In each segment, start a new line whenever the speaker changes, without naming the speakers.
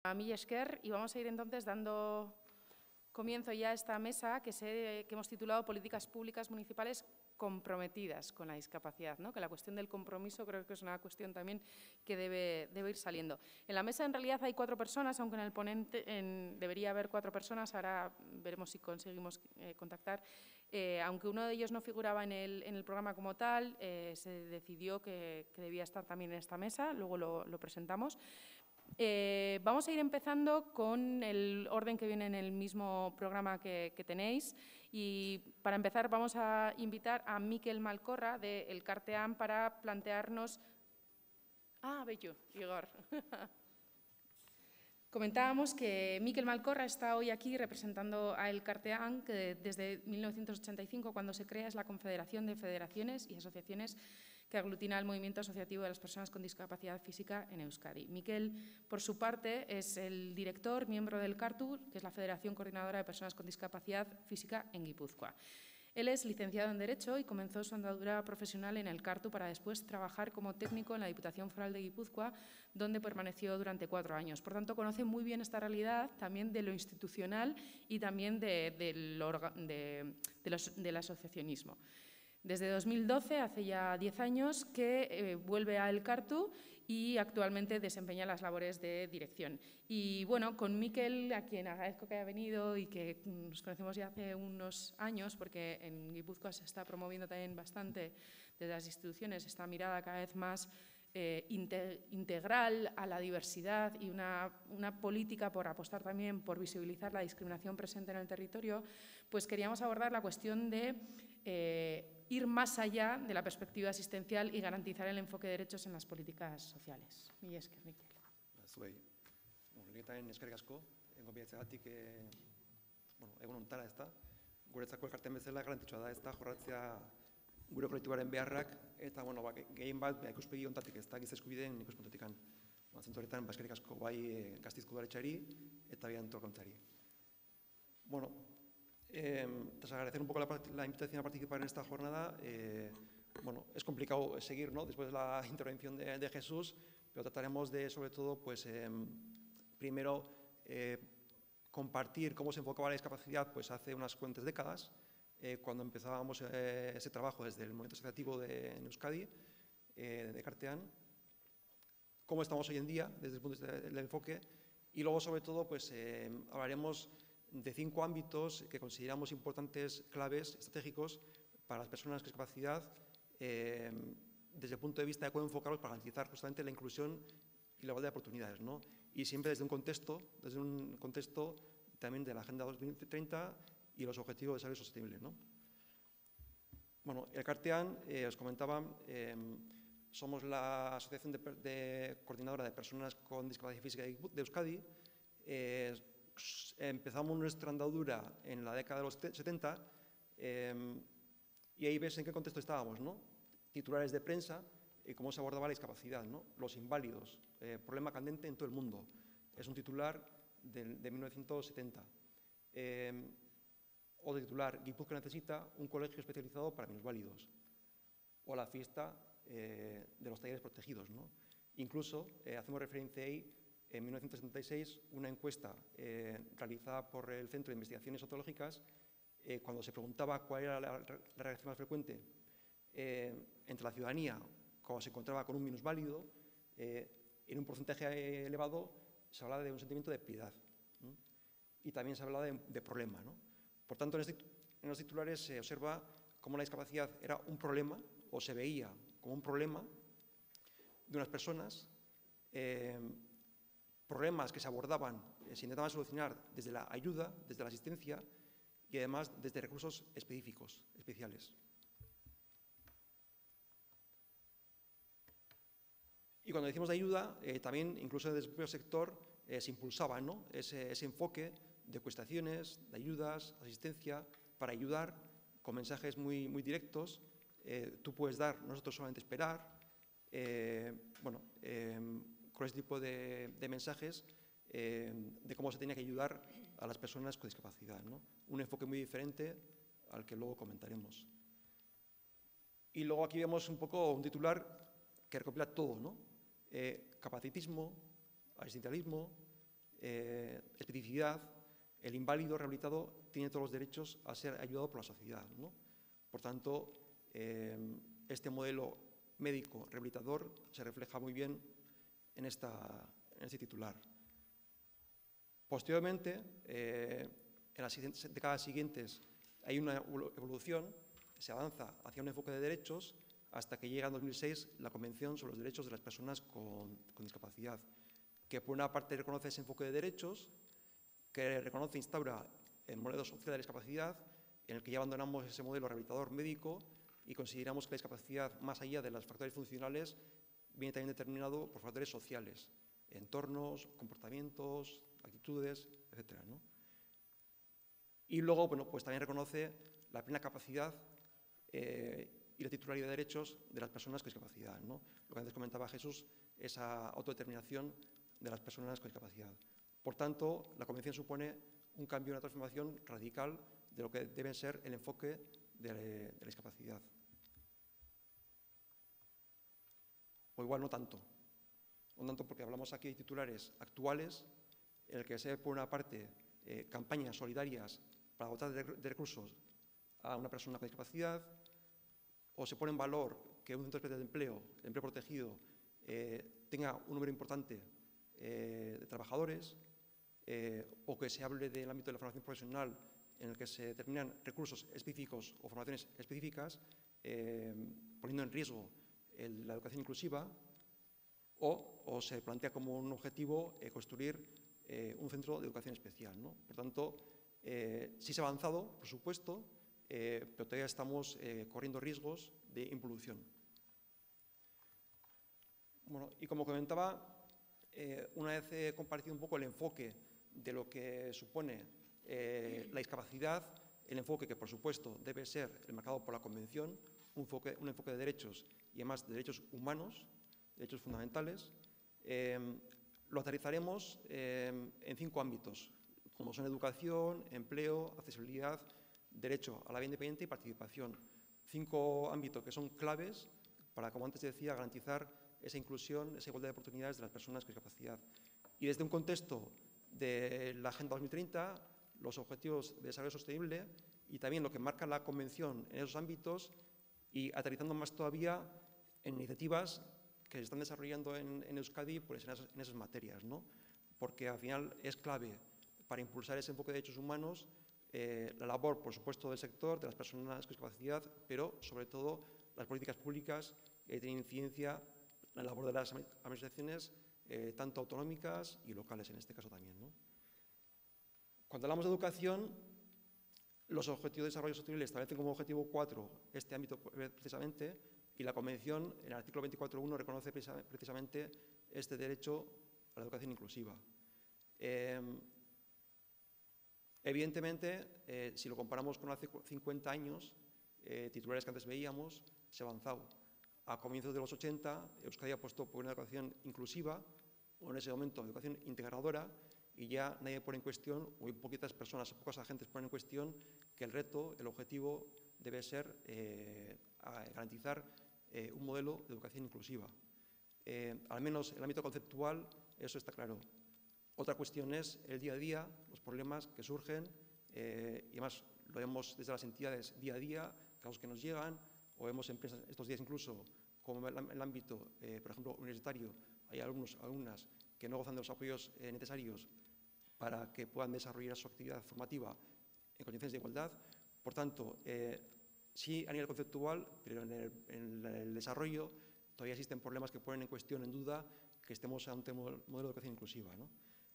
Mila esker, y vamos a ir entonces dando comienzo ya a esta mesa que hemos titulado Políticas Públicas Municipales comprometidas con la discapacidad, ¿no? Que la cuestión del compromiso creo que es una cuestión también que debe ir saliendo. En la mesa en realidad hay 4 personas, aunque en el ponente debería haber 4 personas, ahora veremos si conseguimos contactar. Aunque uno de ellos no figuraba en el programa como tal, se decidió que debía estar también en esta mesa, luego lo presentamos. Vamos a ir empezando con el orden que viene en el mismo programa que tenéis y para empezar vamos a invitar a Mikel Malcorra de Elkartean para plantearnos… bello, Igor. Comentábamos que Mikel Malcorra está hoy aquí representando a Elkartean, que desde 1985, cuando se crea, es la Confederación de Federaciones y Asociaciones que aglutina el movimiento asociativo de las personas con discapacidad física en Euskadi. Mikel, por su parte, es el director, miembro del CARTU, que es la Federación Coordinadora de Personas con Discapacidad Física en Guipúzcoa. Él es licenciado en Derecho y comenzó su andadura profesional en el CARTU para después trabajar como técnico en la Diputación Foral de Guipúzcoa, donde permaneció durante 4 años. Por tanto, conoce muy bien esta realidad también de lo institucional y también del asociacionismo. Desde 2012, hace ya 10 años, que vuelve a Elkartu y actualmente desempeña las labores de dirección. Y bueno, con Mikel, a quien agradezco que haya venido y que nos conocemos ya hace unos años, porque en Guipúzcoa se está promoviendo también bastante desde las instituciones esta mirada cada vez más integral a la diversidad y una política por apostar también por visibilizar la discriminación presente en el territorio, pues queríamos abordar la cuestión de ir más allá de la perspectiva asistencial y garantizar el enfoque de derechos en las políticas sociales. Mila esker, Mikel.
Zuei, lehenetan eskerrik asko, gonbidatzeagatik, egun hontara, ez da? Guretzako elkartean bezala garrantzitsua da, ez da, jorratzea gure kolektibaren beharrak, eta, gehien bat, ikuspegi honetatik, ez da, giza eskubideen ikuspuntutik. Zentzu horretan, eskerrik asko bai Gasteizko udaletxeari eta bai antolakuntzari. Tras agradecer un poco la invitación a participar en esta jornada, es complicado seguir, ¿no? Después de la intervención de Jesús, pero trataremos de, sobre todo, pues, primero, compartir cómo se enfocaba la discapacidad pues, hace unas cuantas décadas, cuando empezábamos ese trabajo desde el movimiento asociativo en Euskadi, de Elkartean, cómo estamos hoy en día desde el punto de vista del enfoque, y luego, sobre todo, pues, hablaremos de 5 ámbitos que consideramos importantes, claves, estratégicos para las personas con discapacidad, desde el punto de vista de cómo enfocarlos para garantizar justamente la inclusión y la igualdad de oportunidades, ¿no? Y siempre desde un contexto también de la Agenda 2030 y los Objetivos de Desarrollo Sostenible, ¿no? Elkartean, os comentaba, somos la Asociación Coordinadora de Personas con Discapacidad Física de Euskadi. Empezamos nuestra andadura en la década de los 70 y ahí ves en qué contexto estábamos, ¿no? Titulares de prensa y cómo se abordaba la discapacidad, ¿no? Los inválidos, problema candente en todo el mundo. Es un titular de 1970. Otro titular, Guipúzcoa necesita un colegio especializado para minusválidos. O la fiesta de los talleres protegidos, ¿no? Incluso hacemos referencia ahí, en 1976, una encuesta realizada por el Centro de Investigaciones Sociológicas, cuando se preguntaba cuál era la reacción más frecuente entre la ciudadanía cuando se encontraba con un minusválido, en un porcentaje elevado se hablaba de un sentimiento de piedad, ¿no? Y también se hablaba de problema, ¿no? Por tanto, en los titulares se observa cómo la discapacidad era un problema, o se veía como un problema de unas personas, problemas que se abordaban, se intentaban solucionar desde la ayuda, desde la asistencia y además desde recursos específicos, especiales. Y cuando decimos de ayuda, también incluso desde el propio sector se impulsaba, ¿no? ese enfoque de prestaciones, de ayudas, asistencia, para ayudar con mensajes muy, muy directos. Tú puedes dar, nosotros solamente esperar. Con ese tipo de mensajes de cómo se tenía que ayudar a las personas con discapacidad, ¿no? Un enfoque muy diferente al que luego comentaremos. Y luego aquí vemos un poco un titular que recopila todo, ¿no? Capacitismo, asistencialismo, especificidad, el inválido rehabilitado tiene todos los derechos a ser ayudado por la sociedad, ¿no? Por tanto, este modelo médico rehabilitador se refleja muy bien en este titular. Posteriormente, en las décadas siguientes hay una evolución, se avanza hacia un enfoque de derechos hasta que llega en 2006 la Convención sobre los Derechos de las Personas con Discapacidad, que por una parte reconoce ese enfoque de derechos, que reconoce e instaura el modelo social de la discapacidad, en el que ya abandonamos ese modelo rehabilitador médico y consideramos que la discapacidad, más allá de los factores funcionales, viene también determinado por factores sociales, entornos, comportamientos, actitudes, etc., ¿no? Y luego, bueno, pues también reconoce la plena capacidad y la titularidad de derechos de las personas con discapacidad, ¿no? Lo que antes comentaba Jesús, esa autodeterminación de las personas con discapacidad. Por tanto, la Convención supone un cambio, una transformación radical de lo que debe ser el enfoque de la discapacidad. O igual no tanto. No tanto porque hablamos aquí de titulares actuales, en el que se ve por una parte campañas solidarias para dotar de recursos a una persona con discapacidad, o se pone en valor que un centro especial de empleo, el empleo protegido, tenga un número importante de trabajadores, o que se hable del ámbito de la formación profesional en el que se determinan recursos específicos o formaciones específicas, poniendo en riesgo la educación inclusiva, o se plantea como un objetivo construir un centro de educación especial, ¿no? Por tanto, sí se ha avanzado, por supuesto, pero todavía estamos corriendo riesgos de involución. Bueno, y como comentaba, una vez he compartido un poco el enfoque de lo que supone la discapacidad, el enfoque que, por supuesto, debe ser el marcado por la Convención, un enfoque de derechos y además de derechos humanos, derechos fundamentales, lo aterrizaremos en 5 ámbitos, como son educación, empleo, accesibilidad, derecho a la vida independiente y participación. 5 ámbitos que son claves para, como antes decía, garantizar esa inclusión, esa igualdad de oportunidades de las personas con discapacidad. Y desde un contexto de la Agenda 2030, los Objetivos de Desarrollo Sostenible y también lo que marca la Convención en esos ámbitos, y aterrizando más todavía en iniciativas que se están desarrollando en Euskadi pues en esas materias, ¿no? Porque al final es clave para impulsar ese enfoque de derechos humanos la labor, por supuesto, del sector, de las personas con discapacidad, pero sobre todo las políticas públicas que tienen incidencia en la labor de las administraciones, tanto autonómicas y locales en este caso también, ¿no? Cuando hablamos de educación, los Objetivos de Desarrollo Sostenible establecen como objetivo 4 este ámbito precisamente, y la Convención, en el artículo 24.1, reconoce precisamente este derecho a la educación inclusiva. Evidentemente, si lo comparamos con hace 50 años, titulares que antes veíamos, se ha avanzado. A comienzos de los 80, Euskadi apostó por una educación inclusiva, o en ese momento educación integradora, y ya nadie pone en cuestión, o muy poquitas personas, pocos agentes ponen en cuestión que el reto, el objetivo, debe ser garantizar un modelo de educación inclusiva. Al menos en el ámbito conceptual, eso está claro. Otra cuestión es el día a día, los problemas que surgen, y además lo vemos desde las entidades día a día, casos que nos llegan, o vemos empresas estos días incluso, como en el ámbito, por ejemplo, universitario, hay alumnos, alumnas que no gozan de los apoyos necesarios para que puedan desarrollar su actividad formativa en condiciones de igualdad. Por tanto, sí a nivel conceptual, pero en el desarrollo todavía existen problemas que ponen en cuestión, en duda, que estemos ante un modelo de educación inclusiva, ¿no?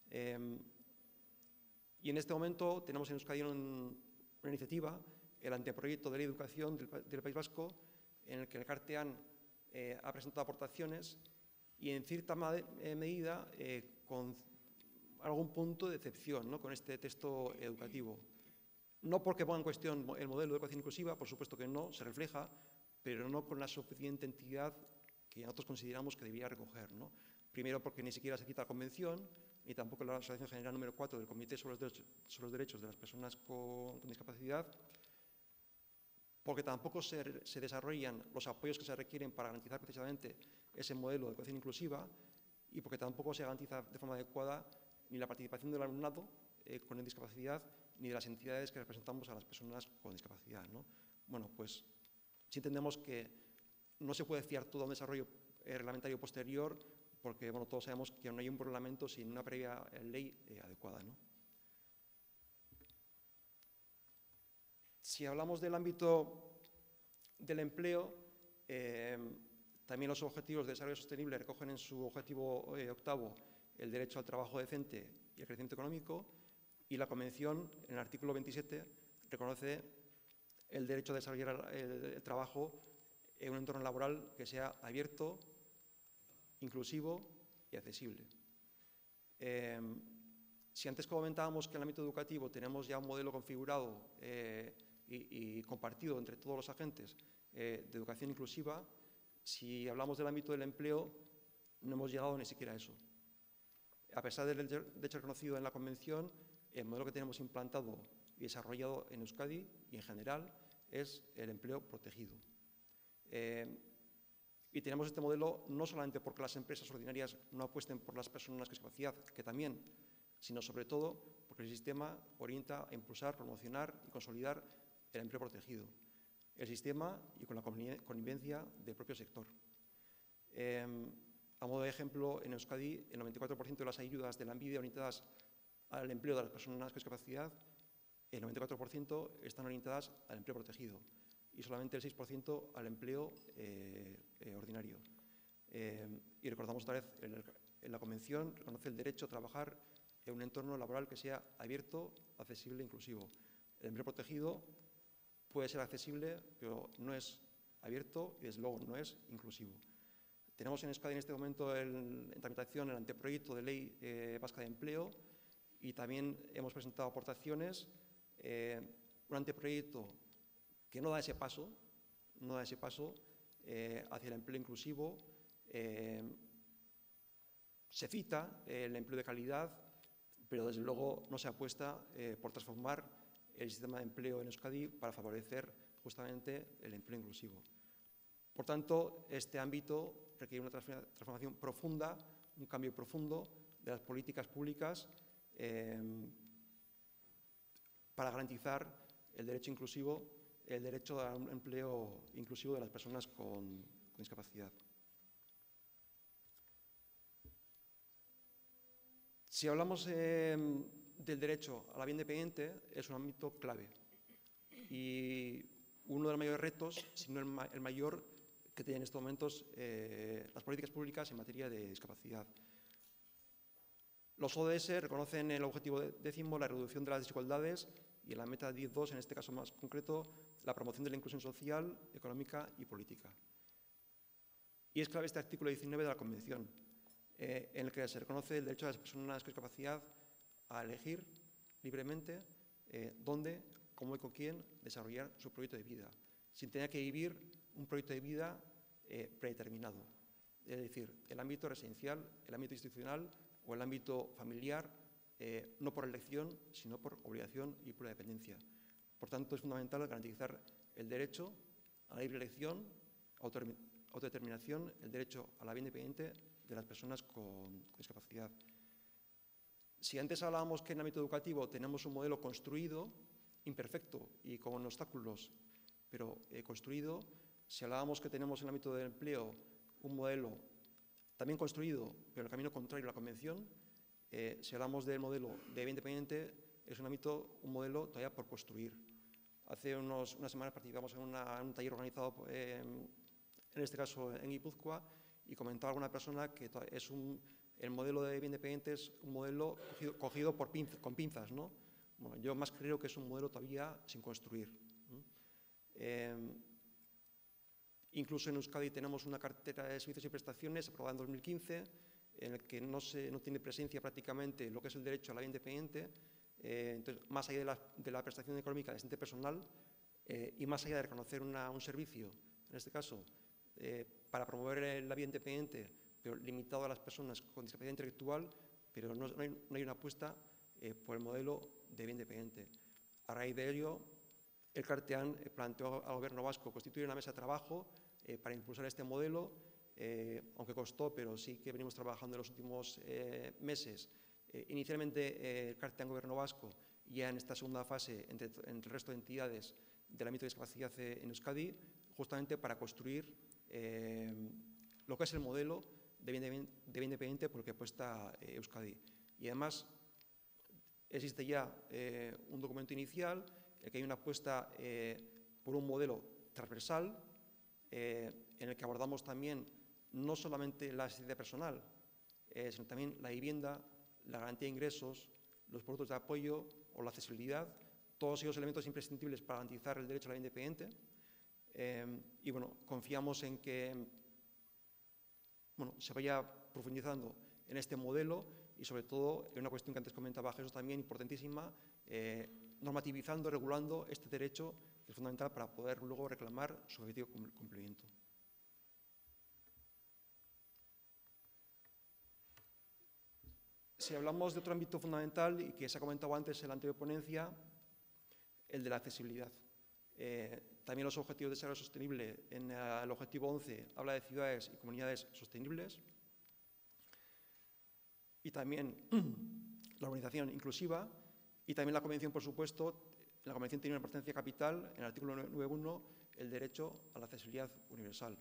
Y en este momento tenemos en Euskadi una iniciativa, el anteproyecto de ley de educación del País Vasco, en el que el Elkartean ha presentado aportaciones y en cierta medida con algún punto de decepción, ¿no?, con este texto educativo. No porque ponga en cuestión el modelo de educación inclusiva, por supuesto que no, se refleja, pero no con la suficiente entidad que nosotros consideramos que debería recoger, ¿no? Primero porque ni siquiera se cita la Convención, ni tampoco la Resolución General número 4 del Comité sobre los Derechos de las Personas con Discapacidad, porque tampoco se desarrollan los apoyos que se requieren para garantizar precisamente ese modelo de educación inclusiva, y porque tampoco se garantiza de forma adecuada ni la participación del alumnado con discapacidad, ni de las entidades que representamos a las personas con discapacidad, ¿no? Bueno, pues sí entendemos que no se puede fiar todo a un desarrollo reglamentario posterior, porque bueno, todos sabemos que no hay un reglamento sin una previa ley adecuada, ¿no? Si hablamos del ámbito del empleo, también los Objetivos de Desarrollo Sostenible recogen en su objetivo octavo el derecho al trabajo decente y el crecimiento económico, y la Convención, en el artículo 27, reconoce el derecho a desarrollar el trabajo en un entorno laboral que sea abierto, inclusivo y accesible. Si antes comentábamos que en el ámbito educativo tenemos ya un modelo configurado y compartido entre todos los agentes de educación inclusiva, si hablamos del ámbito del empleo, no hemos llegado ni siquiera a eso. A pesar del derecho reconocido en la Convención, el modelo que tenemos implantado y desarrollado en Euskadi y en general es el empleo protegido. Y tenemos este modelo no solamente porque las empresas ordinarias no apuesten por las personas con discapacidad, que también, sino sobre todo porque el sistema orienta a impulsar, promocionar y consolidar el empleo protegido. El sistema y con la connivencia del propio sector. A modo de ejemplo, en Euskadi, el 94% de las ayudas de Lanbide orientadas al empleo de las personas con discapacidad, el 94% están orientadas al empleo protegido y solamente el 6% al empleo ordinario. Y recordamos otra vez, en la Convención reconoce el derecho a trabajar en un entorno laboral que sea abierto, accesible e inclusivo. El empleo protegido puede ser accesible, pero no es abierto y, desde luego, no es inclusivo. Tenemos en Euskadi en este momento en tramitación el anteproyecto de ley vasca de empleo y también hemos presentado aportaciones, un anteproyecto que no da ese paso hacia el empleo inclusivo. Se cita el empleo de calidad, pero desde luego no se apuesta por transformar el sistema de empleo en Euskadi para favorecer justamente el empleo inclusivo. Por tanto, este ámbito requiere una transformación profunda, un cambio profundo de las políticas públicas para garantizar el derecho inclusivo, el derecho a un empleo inclusivo de las personas con discapacidad. Si hablamos del derecho a la vida independiente, es un ámbito clave y uno de los mayores retos, si no el mayor, que tienen en estos momentos las políticas públicas en materia de discapacidad. Los ODS reconocen el objetivo 10º, la reducción de las desigualdades, y en la meta 10.2, en este caso más concreto, la promoción de la inclusión social, económica y política. Y es clave este artículo 19 de la Convención, en el que se reconoce el derecho de las personas con discapacidad a elegir libremente dónde, cómo y con quién desarrollar su proyecto de vida, sin tener que vivir un proyecto de vida predeterminado. Es decir, el ámbito residencial, el ámbito institucional o el ámbito familiar, no por elección, sino por obligación y por dependencia. Por tanto, es fundamental garantizar el derecho a la libre elección, autodeterminación, el derecho a la vida independiente de las personas con discapacidad. Si antes hablábamos que en el ámbito educativo tenemos un modelo construido, imperfecto y con obstáculos, pero construido, si hablábamos que tenemos en el ámbito del empleo un modelo también construido, pero en el camino contrario a la Convención, si hablamos del modelo de vida independiente, es un modelo todavía por construir. Hace unas semanas participamos en un taller organizado, en este caso en Guipúzcoa, y comentaba alguna persona que el modelo de vida independiente es un modelo cogido con pinzas, ¿no? Bueno, yo más creo que es un modelo todavía sin construir. Incluso en Euskadi tenemos una cartera de servicios y prestaciones aprobada en 2015, en el que no tiene presencia prácticamente lo que es el derecho a la vida independiente. Entonces, más allá de la prestación económica de asistente personal y más allá de reconocer un servicio, en este caso, para promover la vida independiente, pero limitado a las personas con discapacidad intelectual, pero no hay una apuesta por el modelo de vida independiente. A raíz de ello, el CARTEAN planteó al Gobierno vasco constituir una mesa de trabajo para impulsar este modelo, aunque costó, pero sí que venimos trabajando en los últimos meses Inicialmente, el CARTE Gobierno Vasco, ya en esta segunda fase, entre el resto de entidades del ámbito de discapacidad en Euskadi, justamente para construir lo que es el modelo de vida independiente por el que apuesta Euskadi. Y además, existe ya un documento inicial en el que hay una apuesta por un modelo transversal en el que abordamos también no solamente la asistencia personal, sino también la vivienda, la garantía de ingresos, los productos de apoyo o la accesibilidad, todos ellos elementos imprescindibles para garantizar el derecho a la vida independiente. Y bueno, confiamos en que se vaya profundizando en este modelo y sobre todo en una cuestión que antes comentaba Jesús también, importantísima, normativizando, regulando este derecho que es fundamental para poder luego reclamar su efectivo cumplimiento. Si hablamos de otro ámbito fundamental y que se ha comentado antes en la anterior ponencia, el de la accesibilidad. También los objetivos de desarrollo sostenible, en el objetivo 11 habla de ciudades y comunidades sostenibles y también la urbanización inclusiva y también la Convención, por supuesto, la Convención tiene una importancia capital en el artículo 9.1, el derecho a la accesibilidad universal.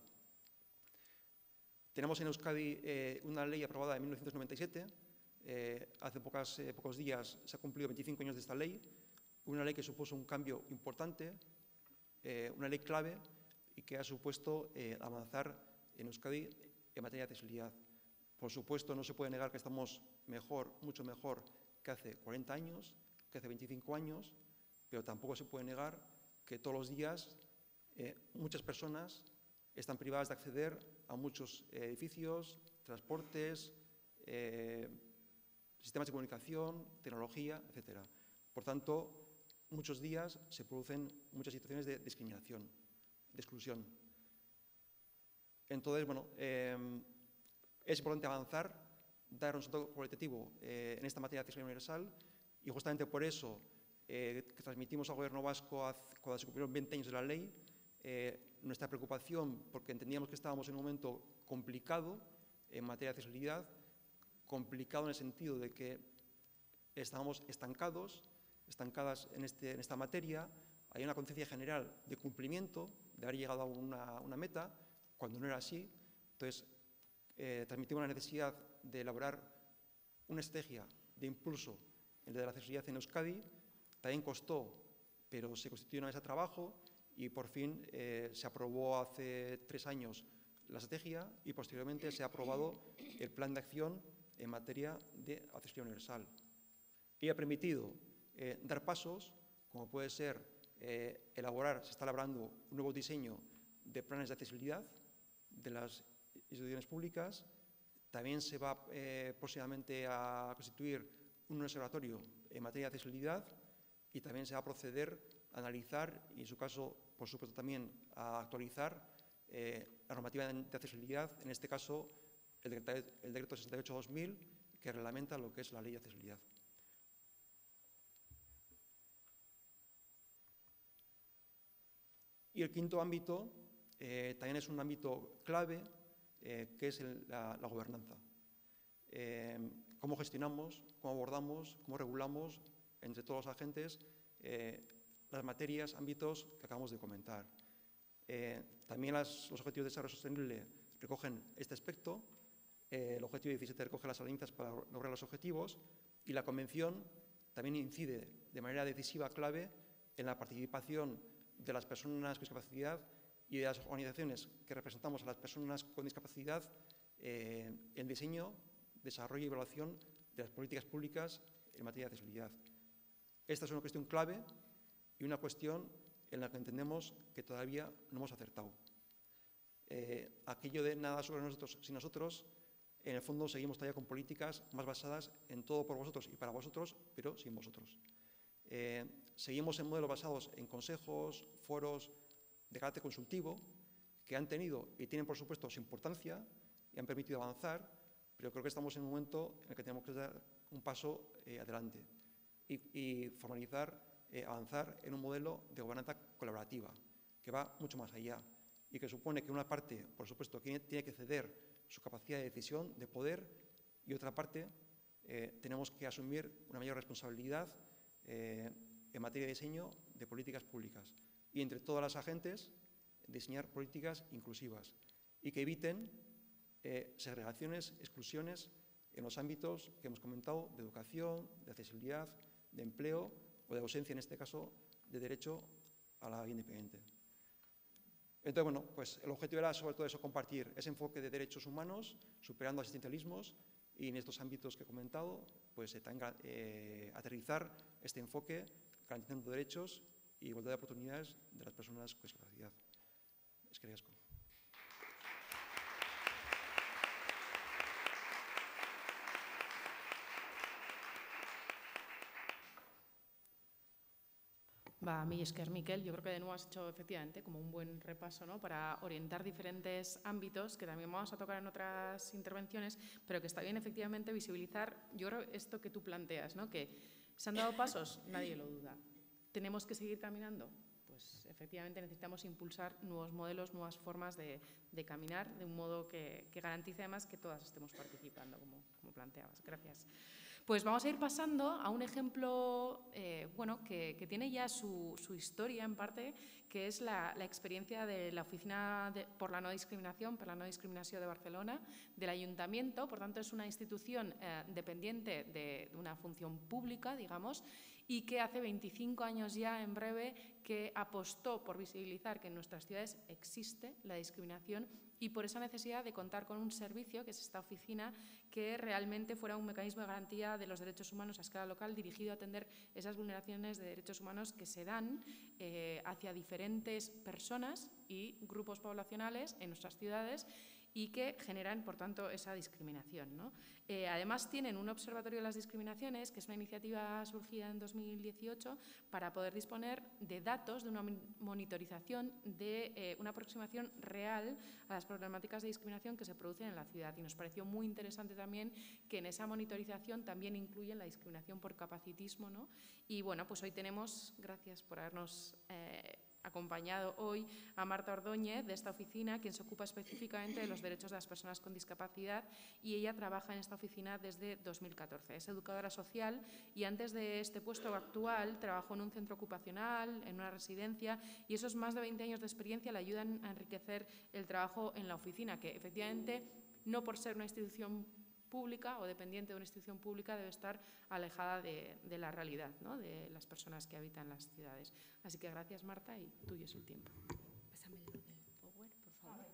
Tenemos en Euskadi una ley aprobada en 1997, hace pocos días se ha cumplido 25 años de esta ley, una ley que supuso un cambio importante, una ley clave y que ha supuesto avanzar en Euskadi en materia de accesibilidad. Por supuesto, no se puede negar que estamos mejor, mucho mejor que hace 40 años, que hace 25 años, pero tampoco se puede negar que todos los días muchas personas están privadas de acceder a muchos edificios, transportes, sistemas de comunicación, tecnología, etc. Por tanto, muchos días se producen muchas situaciones de discriminación, de exclusión. Entonces, bueno, es importante avanzar, dar un salto cualitativo en esta materia de accesibilidad universal y justamente por eso que transmitimos al Gobierno vasco cuando se cumplieron 20 años de la ley, nuestra preocupación porque entendíamos que estábamos en un momento complicado en materia de accesibilidad, complicado en el sentido de que estábamos estancadas en esta materia, hay una conciencia general de cumplimiento, de haber llegado a una meta, cuando no era así. Entonces, transmitimos la necesidad de elaborar una estrategia de impulso en la accesibilidad en Euskadi. También costó, pero se constituyó una mesa de trabajo y por fin se aprobó hace 3 años la estrategia y posteriormente se ha aprobado el plan de acción en materia de accesibilidad universal. Y ha permitido dar pasos, como puede ser se está elaborando un nuevo diseño de planes de accesibilidad de las instituciones públicas. También se va próximamente a constituir un observatorio en materia de accesibilidad y también se va a proceder a analizar y, en su caso, por supuesto, también a actualizar la normativa de accesibilidad, en este caso el decreto 68/2000, que reglamenta lo que es la ley de accesibilidad. Y el quinto ámbito también es un ámbito clave, que es la gobernanza. Cómo gestionamos, cómo abordamos, cómo regulamos entre todos los agentes las materias, ámbitos que acabamos de comentar. También los objetivos de desarrollo sostenible recogen este aspecto. El objetivo 17 recoge las alianzas para lograr los objetivos y la Convención también incide de manera decisiva, clave, en la participación de las personas con discapacidad y de las organizaciones que representamos a las personas con discapacidad en diseño, desarrollo y evaluación de las políticas públicas en materia de accesibilidad. Esta es una cuestión clave y una cuestión en la que entendemos que todavía no hemos acertado. Aquello de nada sobre nosotros sin nosotros, en el fondo seguimos todavía con políticas más basadas en todo por vosotros y para vosotros, pero sin vosotros. Seguimos en modelos basados en consejos, foros de carácter consultivo, que han tenido y tienen, por supuesto, su importancia y han permitido avanzar, pero creo que estamos en un momento en el que tenemos que dar un paso adelante y formalizar, avanzar en un modelo de gobernanza colaborativa, que va mucho más allá y que supone que una parte, por supuesto, tiene que ceder su capacidad de decisión, de poder, y otra parte tenemos que asumir una mayor responsabilidad en materia de diseño de políticas públicas y entre todas las agentes diseñar políticas inclusivas y que eviten segregaciones, exclusiones en los ámbitos que hemos comentado de educación, de accesibilidad, de empleo o de ausencia, en este caso, de derecho a la vida independiente. Entonces, bueno, pues el objetivo era sobre todo eso, compartir ese enfoque de derechos humanos, superando asistencialismos y en estos ámbitos que he comentado, pues aterrizar este enfoque garantizando derechos y igualdad de oportunidades de las personas con discapacidad. Eskerrik asko.
Mila esker, Miquel. Yo creo que de nuevo has hecho efectivamente como un buen repaso, ¿no?, para orientar diferentes ámbitos que también vamos a tocar en otras intervenciones, pero que está bien efectivamente visibilizar, yo creo, esto que tú planteas, ¿no?, que se han dado pasos, nadie lo duda. ¿Tenemos que seguir caminando? Pues efectivamente necesitamos impulsar nuevos modelos, nuevas formas de caminar de un modo que garantice además que todas estemos participando, como planteabas. Gracias. Pues vamos a ir pasando a un ejemplo bueno, que tiene ya su historia en parte, que es la experiencia de la Oficina por la No Discriminación, per la No Discriminació de Barcelona, del Ayuntamiento. Por tanto, es una institución dependiente de una función pública, digamos, y que hace 25 años ya, en breve, que apostó por visibilizar que en nuestras ciudades existe la discriminación y por esa necesidad de contar con un servicio, que es esta oficina, que realmente fuera un mecanismo de garantía de los derechos humanos a escala local dirigido a atender esas vulneraciones de derechos humanos que se dan hacia diferentes personas y grupos poblacionales en nuestras ciudades y que generan, por tanto, esa discriminación, ¿no? Además, tienen un observatorio de las discriminaciones, que es una iniciativa surgida en 2018 para poder disponer de datos, de una monitorización, de una aproximación real a las problemáticas de discriminación que se producen en la ciudad. Y nos pareció muy interesante también que en esa monitorización también incluyen la discriminación por capacitismo, ¿no? Y bueno, pues hoy tenemos, gracias por habernos acompañado hoy, a Marta Ordóñez de esta oficina, quien se ocupa específicamente de los derechos de las personas con discapacidad, y ella trabaja en esta oficina desde 2014. Es educadora social y antes de este puesto actual trabajó en un centro ocupacional, en una residencia, y esos más de 20 años de experiencia le ayudan a enriquecer el trabajo en la oficina, que efectivamente, no por ser una institución pública o dependiente de una institución pública, debe estar alejada de la realidad, ¿no?, de las personas que habitan las ciudades. Así que gracias, Marta, y tuyo es el tiempo.
Pásame lo del Power, por favor.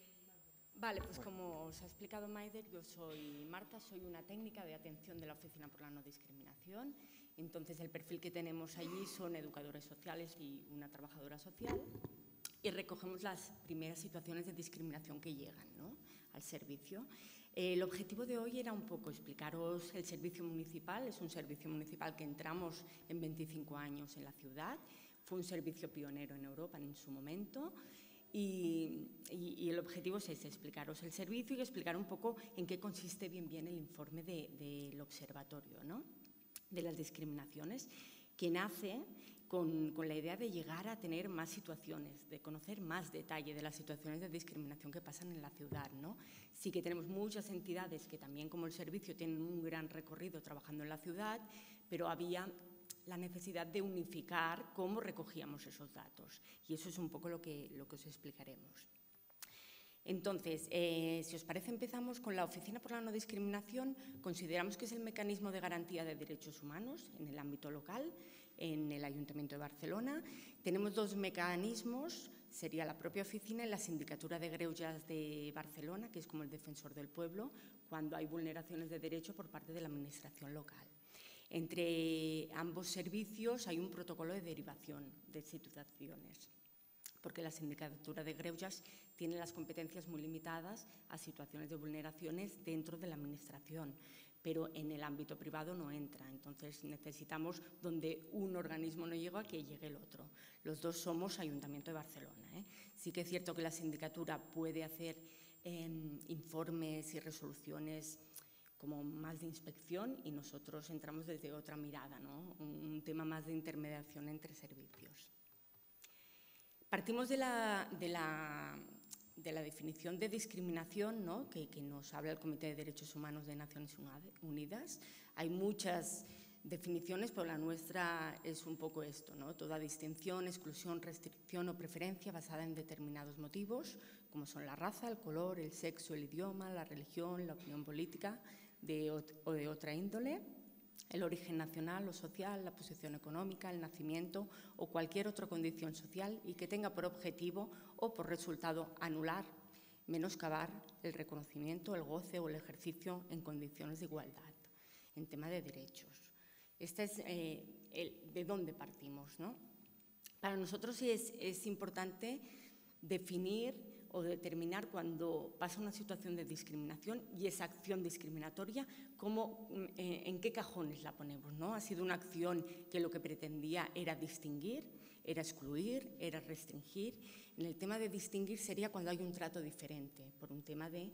Vale, pues como os ha explicado Maider, yo soy Marta, soy una técnica de atención de la Oficina por la No Discriminación. Entonces, el perfil que tenemos allí son educadores sociales y una trabajadora social, y recogemos las primeras situaciones de discriminación que llegan, ¿no?, al servicio. El objetivo de hoy era un poco explicaros el servicio municipal. Es un servicio municipal que entramos en 25 años en la ciudad. Fue un servicio pionero en Europa en su momento y el objetivo es ese, explicaros el servicio y explicar un poco en qué consiste bien el informe del observatorio, ¿no?, de las discriminaciones, que nace con la idea de llegar a tener más situaciones, de conocer más detalle de las situaciones de discriminación que pasan en la ciudad, ¿no? Sí que tenemos muchas entidades que también, como el servicio, tienen un gran recorrido trabajando en la ciudad, pero había la necesidad de unificar cómo recogíamos esos datos. Y eso es un poco lo que os explicaremos. Entonces, si os parece, empezamos con la Oficina por la No Discriminación. Consideramos que es el mecanismo de garantía de derechos humanos en el ámbito local, en el Ayuntamiento de Barcelona. Tenemos dos mecanismos, sería la propia oficina y la Sindicatura de Greuges de Barcelona, que es como el defensor del pueblo, cuando hay vulneraciones de derecho por parte de la administración local. Entre ambos servicios hay un protocolo de derivación de situaciones, porque la Sindicatura de Greuges tiene las competencias muy limitadas a situaciones de vulneraciones dentro de la administración, pero en el ámbito privado no entra. Entonces necesitamos, donde un organismo no llega, que llegue el otro. Los dos somos Ayuntamiento de Barcelona, ¿eh? Sí que es cierto que la sindicatura puede hacer informes y resoluciones como más de inspección y nosotros entramos desde otra mirada, ¿no?, un tema más de intermediación entre servicios. Partimos de la definición de discriminación, ¿no?, que nos habla el Comité de Derechos Humanos de Naciones Unidas. Hay muchas definiciones, pero la nuestra es un poco esto, ¿no? Toda distinción, exclusión, restricción o preferencia basada en determinados motivos, como son la raza, el color, el sexo, el idioma, la religión, la opinión política o de otra índole, el origen nacional o social, la posición económica, el nacimiento o cualquier otra condición social y que tenga por objetivo o por resultado anular, menoscabar el reconocimiento, el goce o el ejercicio en condiciones de igualdad en tema de derechos. Este es de dónde partimos, ¿no? Para nosotros sí es importante definir o determinar cuando pasa una situación de discriminación y esa acción discriminatoria, en qué cajones la ponemos, ¿no? Ha sido una acción que lo que pretendía era distinguir, era excluir, era restringir. En el tema de distinguir sería cuando hay un trato diferente, por un tema de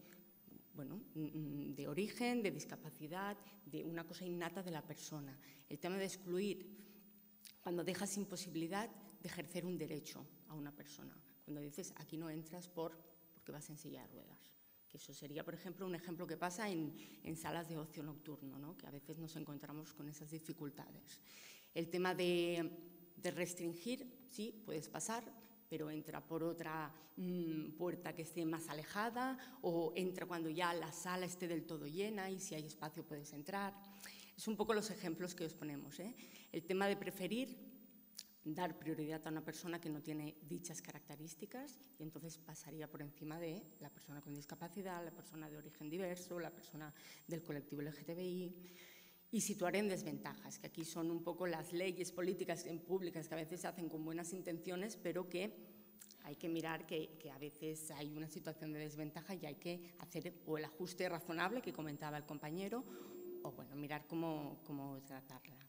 origen, de discapacidad, de una cosa innata de la persona. El tema de excluir, cuando dejas sin posibilidad de ejercer un derecho a una persona. Cuando dices, aquí no entras porque vas en silla de ruedas. Que eso sería, por ejemplo, un ejemplo que pasa en salas de ocio nocturno, ¿no? Que a veces nos encontramos con esas dificultades. El tema de restringir, sí, puedes pasar, pero entra por otra puerta que esté más alejada o entra cuando ya la sala esté del todo llena y si hay espacio puedes entrar. Es un poco los ejemplos que os ponemos, ¿eh? El tema de preferir, dar prioridad a una persona que no tiene dichas características y entonces pasaría por encima de la persona con discapacidad, la persona de origen diverso, la persona del colectivo LGTBI y situar en desventajas, que aquí son un poco las leyes políticas públicas que a veces se hacen con buenas intenciones, pero que hay que mirar que a veces hay una situación de desventaja y hay que hacer o el ajuste razonable que comentaba el compañero o bueno, mirar cómo tratarla.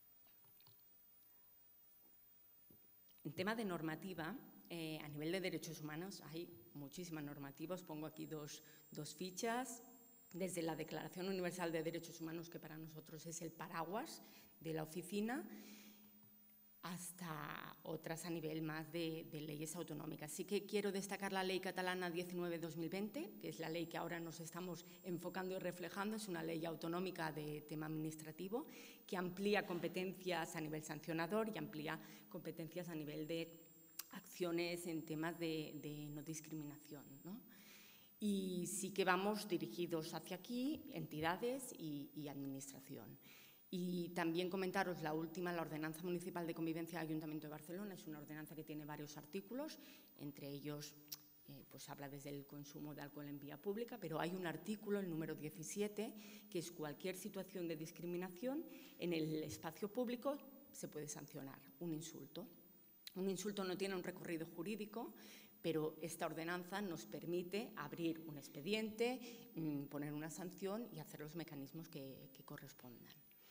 En tema de normativa, a nivel de derechos humanos hay muchísimas normativas. Pongo aquí dos fichas, desde la Declaración Universal de Derechos Humanos, que para nosotros es el paraguas de la oficina, hasta otras a nivel más de leyes autonómicas. Sí que quiero destacar la Ley Catalana 19-2020, que es la ley que ahora nos estamos enfocando y reflejando. Es una ley autonómica de tema administrativo que amplía competencias a nivel sancionador y amplía competencias a nivel de acciones en temas de no discriminación, ¿no? Y sí que vamos dirigidos hacia aquí, entidades y administración. Y también comentaros la última, la Ordenanza Municipal de Convivencia del Ayuntamiento de Barcelona. Es una ordenanza que tiene varios artículos, entre ellos pues habla desde el consumo de alcohol en vía pública, pero hay un artículo, el número 17, que es cualquier situación de discriminación en el espacio público se puede sancionar, un insulto. Un insulto no tiene un recorrido jurídico, pero esta ordenanza nos permite abrir un expediente, poner una sanción y hacer los mecanismos que correspondan.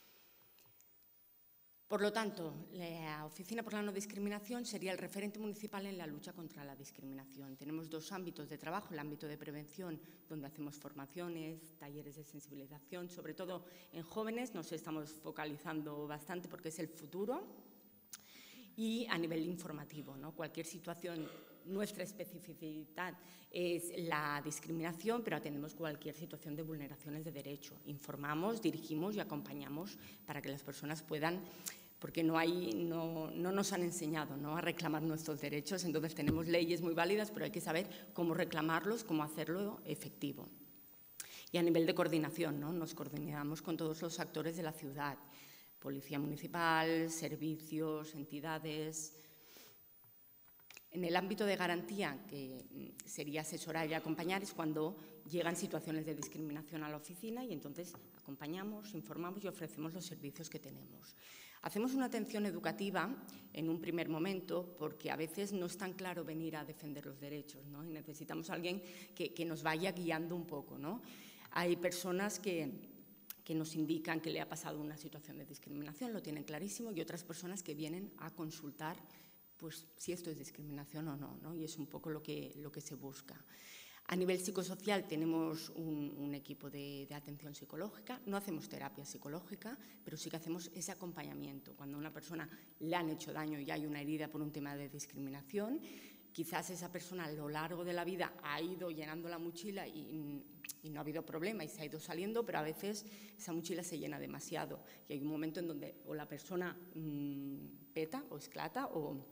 Por lo tanto, la Oficina por la No Discriminación sería el referente municipal en la lucha contra la discriminación. Tenemos dos ámbitos de trabajo, el ámbito de prevención, donde hacemos formaciones, talleres de sensibilización, sobre todo en jóvenes, nos estamos focalizando bastante porque es el futuro, y a nivel informativo, ¿no? Cualquier situación, nuestra especificidad es la discriminación, pero atendemos cualquier situación de vulneraciones de derecho. Informamos, dirigimos y acompañamos para que las personas puedan, porque no nos han enseñado, ¿no?, a reclamar nuestros derechos, entonces tenemos leyes muy válidas, pero hay que saber cómo reclamarlos, cómo hacerlo efectivo. Y a nivel de coordinación, ¿no?, nos coordinamos con todos los actores de la ciudad, Policía Municipal, servicios, entidades. En el ámbito de garantía, que sería asesorar y acompañar, es cuando llegan situaciones de discriminación a la oficina y entonces acompañamos, informamos y ofrecemos los servicios que tenemos. Hacemos una atención educativa en un primer momento porque a veces no es tan claro venir a defender los derechos, ¿no? Y necesitamos a alguien que nos vaya guiando un poco, ¿no? Hay personas que nos indican que le ha pasado una situación de discriminación, lo tienen clarísimo, y otras personas que vienen a consultar pues, si esto es discriminación o no, ¿no? Y es un poco lo que se busca. A nivel psicosocial tenemos un equipo de atención psicológica, no hacemos terapia psicológica, pero sí que hacemos ese acompañamiento. Cuando a una persona le han hecho daño y hay una herida por un tema de discriminación, quizás esa persona a lo largo de la vida ha ido llenando la mochila y no ha habido problema y se ha ido saliendo, pero a veces esa mochila se llena demasiado y hay un momento en donde o la persona peta o esclata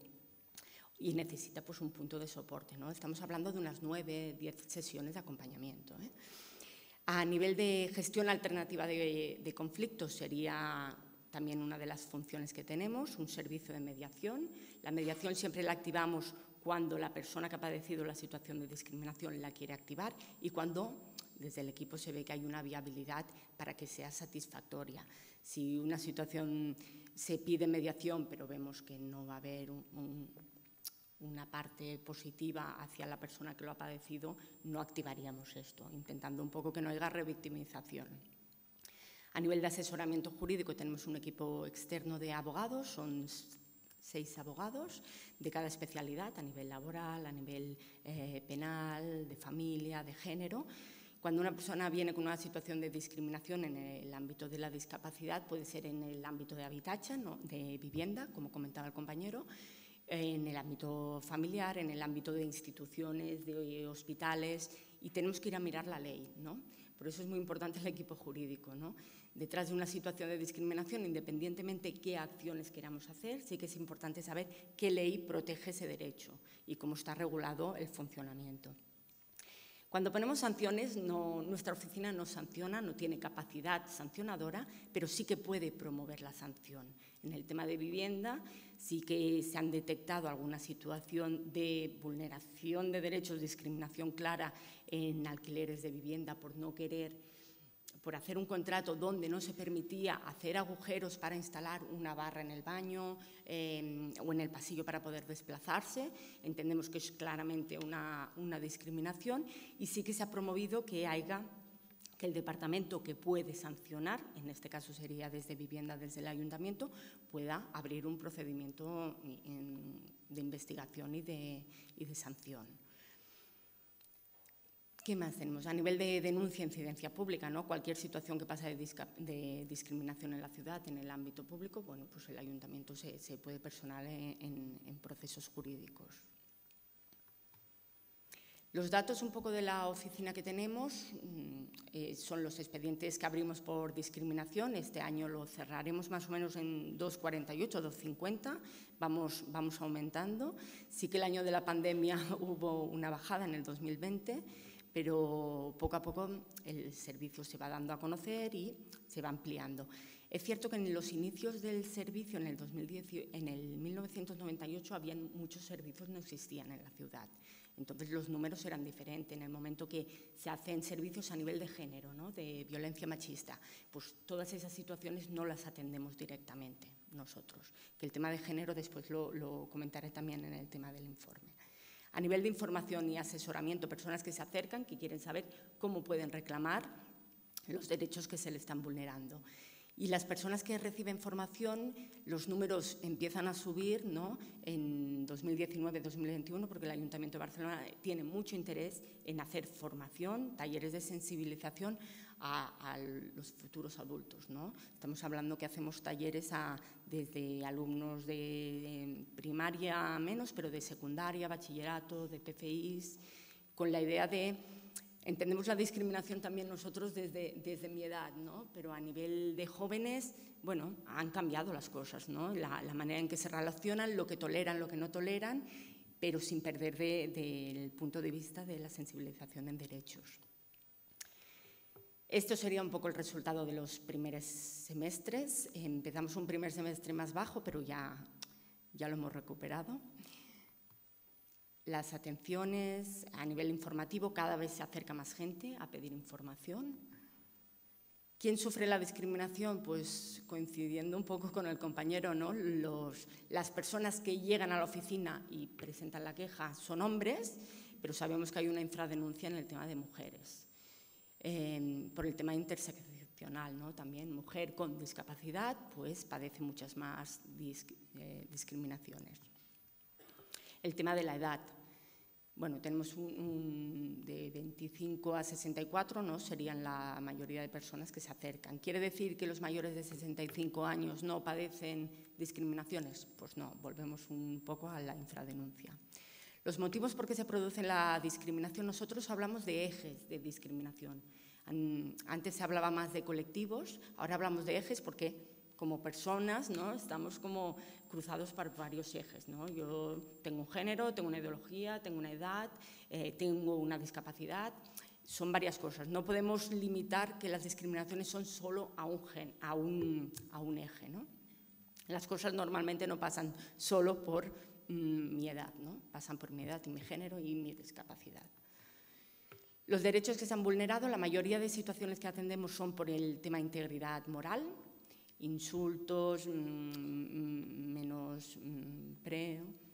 y necesita pues, un punto de soporte, ¿no? Estamos hablando de unas 9, 10 sesiones de acompañamiento, ¿eh? A nivel de gestión alternativa de conflictos sería también una de las funciones que tenemos, un servicio de mediación. La mediación siempre la activamos cuando la persona que ha padecido la situación de discriminación la quiere activar y cuando desde el equipo se ve que hay una viabilidad para que sea satisfactoria. Si una situación se pide mediación, pero vemos que no va a haber una parte positiva hacia la persona que lo ha padecido, no activaríamos esto, intentando un poco que no haya revictimización. A nivel de asesoramiento jurídico tenemos un equipo externo de abogados, son 6 abogados de cada especialidad, a nivel laboral, a nivel penal, de familia, de género. Cuando una persona viene con una situación de discriminación en el ámbito de la discapacidad, puede ser en el ámbito de habitatge, ¿no?, de vivienda, como comentaba el compañero, en el ámbito familiar, en el ámbito de instituciones, de hospitales, y tenemos que ir a mirar la ley, ¿no? Por eso es muy importante el equipo jurídico, ¿no? Detrás de una situación de discriminación, independientemente de qué acciones queramos hacer, sí que es importante saber qué ley protege ese derecho y cómo está regulado el funcionamiento. Cuando ponemos sanciones, nuestra oficina no sanciona, no tiene capacidad sancionadora, pero sí que puede promover la sanción. En el tema de vivienda, sí que se han detectado alguna situación de vulneración de derechos, discriminación clara en alquileres de vivienda por hacer un contrato donde no se permitía hacer agujeros para instalar una barra en el baño o en el pasillo para poder desplazarse. Entendemos que es claramente una discriminación y sí que se ha promovido que el departamento que puede sancionar, en este caso sería desde vivienda, desde el ayuntamiento, pueda abrir un procedimiento de investigación y de sanción. ¿Qué más tenemos? A nivel de denuncia e incidencia pública, ¿no? Cualquier situación que pasa de discriminación en la ciudad, en el ámbito público, bueno, pues el ayuntamiento se puede personar en procesos jurídicos. Los datos un poco de la oficina que tenemos son los expedientes que abrimos por discriminación. Este año lo cerraremos más o menos en 2,48, 2,50. Vamos aumentando. Sí que el año de la pandemia hubo una bajada en el 2020, pero poco a poco el servicio se va dando a conocer y se va ampliando. Es cierto que en los inicios del servicio, en el 1998, habían muchos servicios que no existían en la ciudad. Entonces los números eran diferentes. En el momento que se hacen servicios a nivel de género, ¿no?, de violencia machista, pues todas esas situaciones no las atendemos directamente nosotros. Que el tema de género después lo comentaré también en el tema del informe. A nivel de información y asesoramiento, personas que se acercan, que quieren saber cómo pueden reclamar los derechos que se les están vulnerando. Y las personas que reciben formación, los números empiezan a subir, ¿no?, en 2019-2021, porque el Ayuntamiento de Barcelona tiene mucho interés en hacer formación, talleres de sensibilización a los futuros adultos, ¿no? Estamos hablando que hacemos talleres desde alumnos de primaria menos, pero de secundaria, bachillerato, de PFIs, con la idea de... Entendemos la discriminación también nosotros desde mi edad, ¿no? Pero a nivel de jóvenes, bueno, han cambiado las cosas, ¿no? La manera en que se relacionan, lo que toleran, lo que no toleran, pero sin perder del punto de vista de la sensibilización en derechos. Esto sería un poco el resultado de los primeros semestres. Empezamos un primer semestre más bajo, pero ya lo hemos recuperado. Las atenciones a nivel informativo, cada vez se acerca más gente a pedir información. ¿Quién sufre la discriminación? Pues coincidiendo un poco con el compañero, ¿no? Las personas que llegan a la oficina y presentan la queja son hombres, pero sabemos que hay una infradenuncia en el tema de mujeres. Por el tema interseccional, ¿no? También mujer con discapacidad pues padece muchas más discriminaciones. El tema de la edad. Bueno, tenemos de 25 a 64, ¿no? Serían la mayoría de personas que se acercan. ¿Quiere decir que los mayores de 65 años no padecen discriminaciones? Pues no, volvemos un poco a la infradenuncia. Los motivos por qué se produce la discriminación, nosotros hablamos de ejes de discriminación. Antes se hablaba más de colectivos, ahora hablamos de ejes porque como personas, ¿no?, estamos como cruzados por varios ejes, ¿no? Yo tengo un género, tengo una ideología, tengo una edad, tengo una discapacidad, son varias cosas. No podemos limitar que las discriminaciones son solo a un eje, ¿no? Las cosas normalmente no pasan solo por mi edad, ¿no? Pasan por mi edad y mi género y mi discapacidad. Los derechos que se han vulnerado, la mayoría de situaciones que atendemos son por el tema de integridad moral, insultos, menospreo.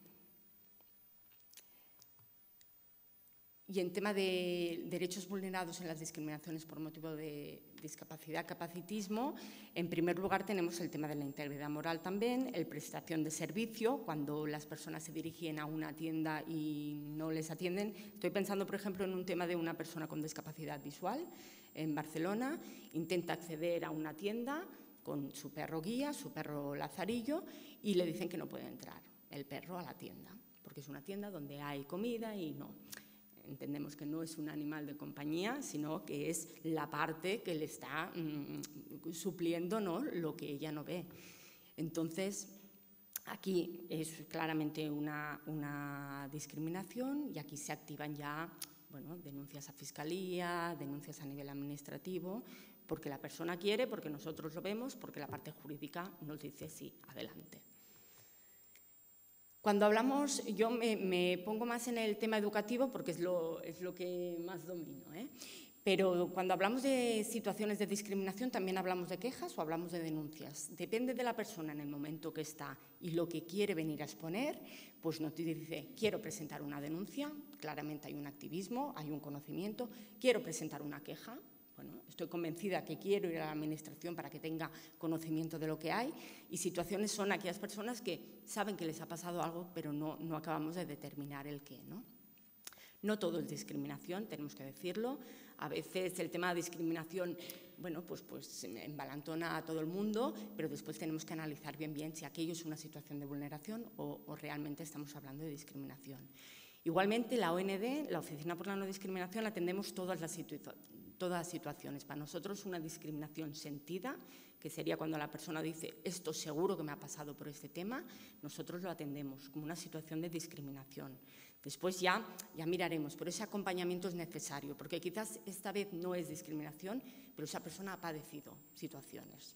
Y en tema de derechos vulnerados en las discriminaciones por motivo de discapacidad, capacitismo, en primer lugar tenemos el tema de la integridad moral también, el prestación de servicio, cuando las personas se dirigen a una tienda y no les atienden. Estoy pensando, por ejemplo, en un tema de una persona con discapacidad visual en Barcelona, intenta acceder a una tienda con su perro guía, su perro lazarillo, y le dicen que no puede entrar el perro a la tienda, porque es una tienda donde hay comida y no. Entendemos que no es un animal de compañía, sino que es la parte que le está supliendo, ¿no?, lo que ella no ve. Entonces, aquí es claramente una discriminación y aquí se activan ya, bueno, denuncias a fiscalía, denuncias a nivel administrativo, porque la persona quiere, porque nosotros lo vemos, porque la parte jurídica nos dice sí, adelante. Cuando hablamos, yo me pongo más en el tema educativo porque es lo que más domino, ¿eh? Pero cuando hablamos de situaciones de discriminación también hablamos de quejas o hablamos de denuncias. Depende de la persona en el momento que está y lo que quiere venir a exponer, pues nos dice, quiero presentar una denuncia, claramente hay un activismo, hay un conocimiento, quiero presentar una queja. Bueno, estoy convencida que quiero ir a la administración para que tenga conocimiento de lo que hay, y situaciones son aquellas personas que saben que les ha pasado algo, pero no acabamos de determinar el qué, ¿no? No todo es discriminación, tenemos que decirlo. A veces el tema de discriminación, bueno, pues embalantona a todo el mundo, pero después tenemos que analizar bien si aquello es una situación de vulneración o realmente estamos hablando de discriminación. Igualmente, la OND, la Oficina por la No Discriminación, atendemos todas las situaciones. Para nosotros, una discriminación sentida, que sería cuando la persona dice, esto seguro que me ha pasado por este tema, nosotros lo atendemos como una situación de discriminación. Después ya miraremos, pero ese acompañamiento es necesario, porque quizás esta vez no es discriminación, pero esa persona ha padecido situaciones.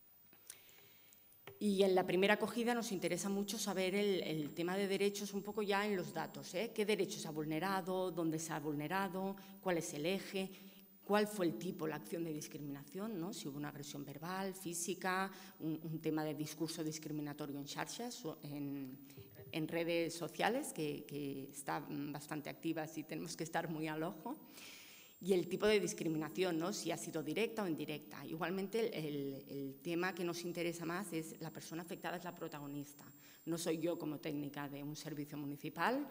Y en la primera acogida nos interesa mucho saber el tema de derechos un poco ya en los datos, ¿eh? ¿Qué derechos ha vulnerado? ¿Dónde se ha vulnerado? ¿Cuál es el eje? ¿Cuál fue el tipo, la acción de discriminación, ¿no? Si hubo una agresión verbal, física, un tema de discurso discriminatorio en xarxas, en redes sociales, que están bastante activas y tenemos que estar muy al ojo. Y el tipo de discriminación, ¿no? Si ha sido directa o indirecta. Igualmente, el tema que nos interesa más es la persona afectada es la protagonista. No soy yo como técnica de un servicio municipal.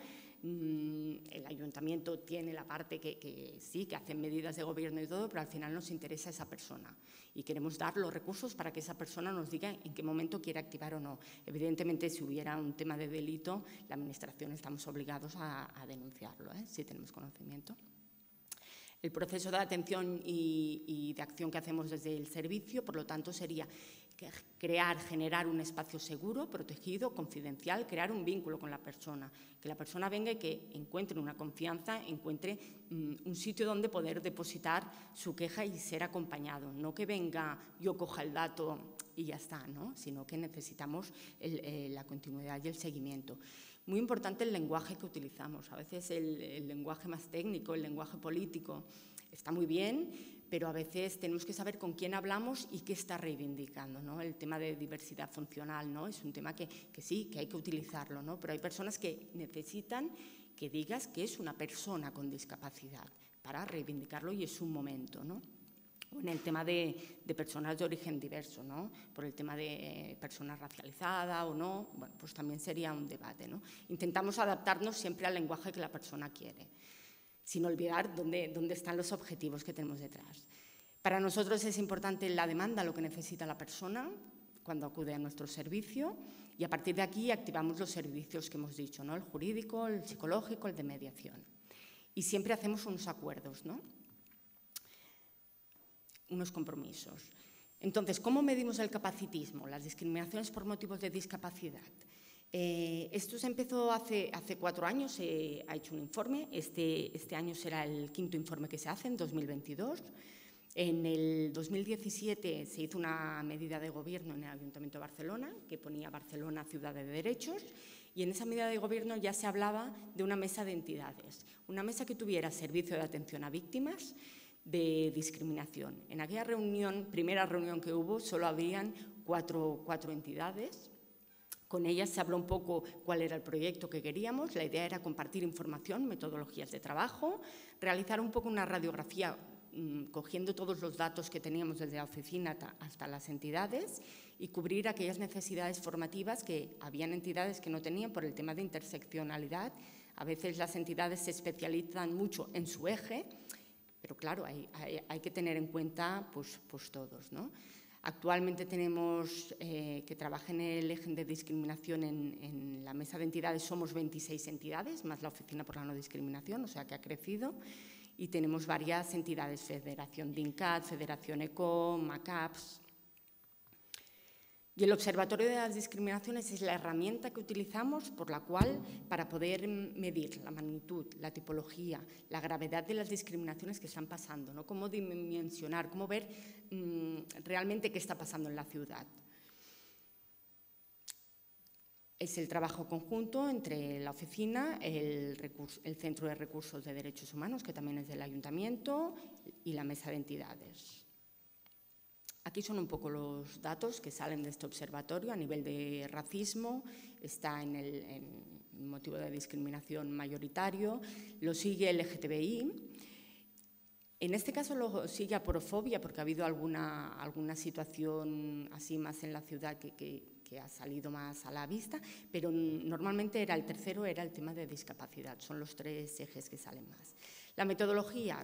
El ayuntamiento tiene la parte que sí, que hacen medidas de gobierno y todo, pero al final nos interesa esa persona. Y queremos dar los recursos para que esa persona nos diga en qué momento quiere activar o no. Evidentemente, si hubiera un tema de delito, la administración estamos obligados a denunciarlo, ¿eh? Si tenemos conocimiento. El proceso de atención y de acción que hacemos desde el servicio, por lo tanto, sería generar un espacio seguro, protegido, confidencial, crear un vínculo con la persona, que la persona venga y que encuentre una confianza, encuentre un sitio donde poder depositar su queja y ser acompañado. No que venga, yo coja el dato y ya está, ¿no? Sino que necesitamos la continuidad y el seguimiento. Muy importante el lenguaje que utilizamos. A veces el lenguaje más técnico, el lenguaje político, está muy bien, pero a veces tenemos que saber con quién hablamos y qué está reivindicando, ¿no? El tema de diversidad funcional, ¿no? Es un tema que sí, que hay que utilizarlo, ¿no? Pero hay personas que necesitan que digas que es una persona con discapacidad para reivindicarlo y es un momento, ¿no? En el tema de personas de origen diverso, ¿no? Por el tema de personas racializadas o no, bueno, pues también sería un debate, ¿no? Intentamos adaptarnos siempre al lenguaje que la persona quiere, sin olvidar dónde están los objetivos que tenemos detrás. Para nosotros es importante la demanda, lo que necesita la persona. cuando acude a nuestro servicio, y a partir de aquí activamos los servicios que hemos dicho, ¿no? El jurídico, el psicológico, el de mediación. Y siempre hacemos unos acuerdos, ¿no? Unos compromisos. Entonces, ¿cómo medimos el capacitismo? Las discriminaciones por motivos de discapacidad. Esto se empezó hace 4 años, se ha hecho un informe. Este año será el 5º informe que se hace, en 2022. En el 2017 se hizo una medida de gobierno en el Ayuntamiento de Barcelona, que ponía Barcelona ciudad de derechos, y en esa medida de gobierno ya se hablaba de una mesa de entidades, una mesa que tuviera servicio de atención a víctimas de discriminación. En aquella reunión, primera reunión que hubo, solo habían cuatro entidades. Con ellas se habló un poco cuál era el proyecto que queríamos. La idea era compartir información, metodologías de trabajo, realizar un poco una radiografía cogiendo todos los datos que teníamos desde la oficina hasta las entidades y cubrir aquellas necesidades formativas que habían entidades que no tenían por el tema de interseccionalidad. A veces las entidades se especializan mucho en su eje, pero claro, hay que tener en cuenta pues todos, ¿no? Actualmente tenemos que trabaja en el eje de discriminación en la mesa de entidades, somos 26 entidades, más la Oficina por la No Discriminación, o sea que ha crecido, y tenemos varias entidades, Federación DINCAT, Federación ECOM, MACAPS. Y el Observatorio de las Discriminaciones es la herramienta que utilizamos para poder medir la magnitud, la tipología, la gravedad de las discriminaciones que están pasando, ¿no? Cómo dimensionar, cómo ver realmente qué está pasando en la ciudad. Es el trabajo conjunto entre la oficina, el Centro de Recursos de Derechos Humanos, que también es del Ayuntamiento, y la mesa de entidades. Aquí son un poco los datos que salen de este observatorio. A nivel de racismo está en el motivo de discriminación mayoritario, lo sigue el LGTBI. En este caso lo sigue aporofobia porque ha habido alguna situación así más en la ciudad que ha salido más a la vista, pero normalmente el tercero era el tema de discapacidad. Son los 3 ejes que salen más. La metodología,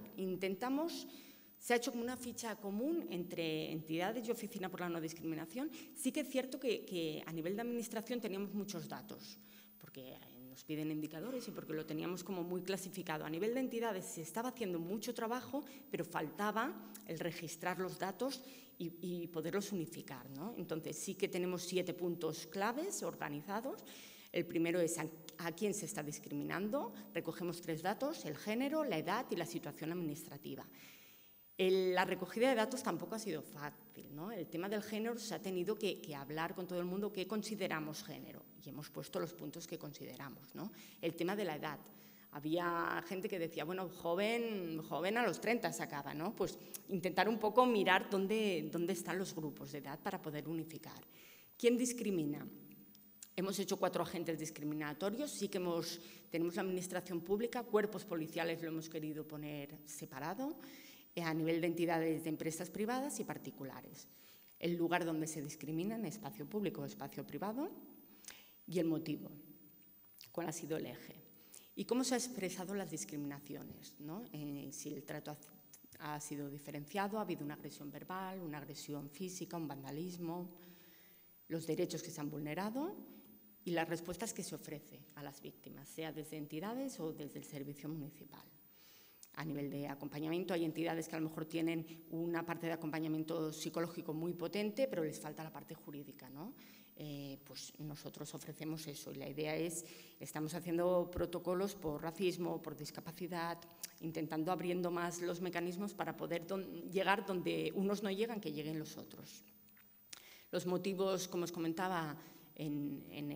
se ha hecho como una ficha común entre entidades y Oficina por la No Discriminación. Sí que es cierto que a nivel de administración teníamos muchos datos, porque nos piden indicadores y porque lo teníamos como muy clasificado. A nivel de entidades se estaba haciendo mucho trabajo, pero faltaba el registrar los datos y poderlos unificar, ¿no? Entonces sí que tenemos 7 puntos claves organizados. El primero es a quién se está discriminando. Recogemos 3 datos, el género, la edad y la situación administrativa. La recogida de datos tampoco ha sido fácil, ¿no? El tema del género se ha tenido que hablar con todo el mundo qué consideramos género y hemos puesto los puntos que consideramos, ¿no? El tema de la edad. Había gente que decía, bueno, joven a los 30 se acaba, ¿no? Pues intentar un poco mirar dónde están los grupos de edad para poder unificar. ¿Quién discrimina? Hemos hecho 4 agentes discriminatorios, sí que tenemos la administración pública, cuerpos policiales lo hemos querido poner separado, a nivel de entidades de empresas privadas y particulares. El lugar donde se discriminan, espacio público o espacio privado, y el motivo, cuál ha sido el eje. Y cómo se han expresado las discriminaciones, ¿no? Si el trato ha sido diferenciado, ha habido una agresión verbal, una agresión física, un vandalismo, los derechos que se han vulnerado y las respuestas que se ofrece a las víctimas, sea desde entidades o desde el servicio municipal. A nivel de acompañamiento hay entidades que a lo mejor tienen una parte de acompañamiento psicológico muy potente, pero les falta la parte jurídica, ¿no? Pues nosotros ofrecemos eso y la idea estamos haciendo protocolos por racismo, por discapacidad, intentando abriendo más los mecanismos para poder llegar donde unos no llegan, que lleguen los otros. Los motivos, como os comentaba, en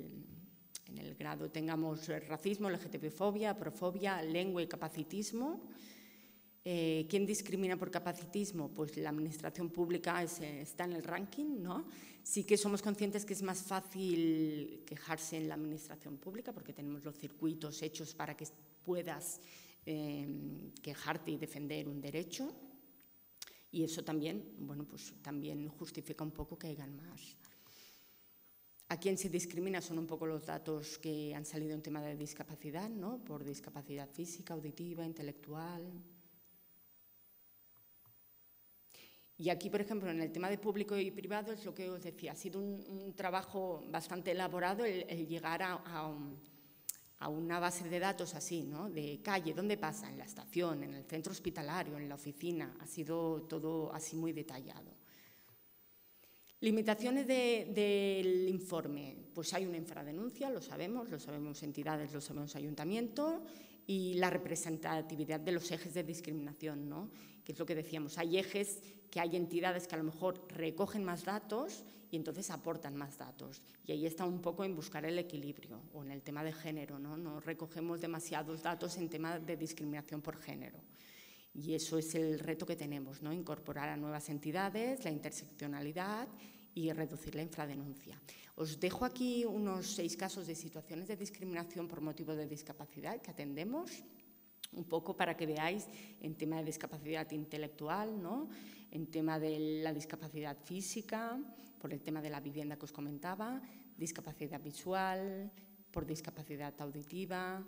el grado tengamos racismo, LGTB-fobia, aporofobia, lengua y capacitismo. ¿Quién discrimina por capacitismo? Pues la administración pública está en el ranking, ¿no? Sí que somos conscientes que es más fácil quejarse en la administración pública porque tenemos los circuitos hechos para que puedas quejarte y defender un derecho. Y eso también, bueno, pues también justifica un poco que hayan más. ¿A quién se discrimina? Son un poco los datos que han salido en tema de discapacidad, ¿no? Por discapacidad física, auditiva, intelectual. Y aquí, por ejemplo, en el tema de público y privado, es lo que os decía, ha sido un trabajo bastante elaborado el llegar a una base de datos así, ¿no? De calle, ¿dónde pasa? En la estación, en el centro hospitalario, en la oficina. Ha sido todo así muy detallado. Limitaciones del informe. Pues hay una infradenuncia, lo sabemos entidades, lo sabemos ayuntamiento, y la representatividad de los ejes de discriminación, ¿no? Que es lo que decíamos, hay ejes que hay entidades que a lo mejor recogen más datos y entonces aportan más datos. Y ahí está un poco en buscar el equilibrio, o en el tema de género, ¿no? No recogemos demasiados datos en tema de discriminación por género. Y eso es el reto que tenemos, ¿no? Incorporar a nuevas entidades, la interseccionalidad y reducir la infradenuncia. Os dejo aquí unos 6 casos de situaciones de discriminación por motivo de discapacidad que atendemos, un poco para que veáis en tema de discapacidad intelectual, ¿no? En tema de la discapacidad física, por el tema de la vivienda que os comentaba, discapacidad visual, por discapacidad auditiva.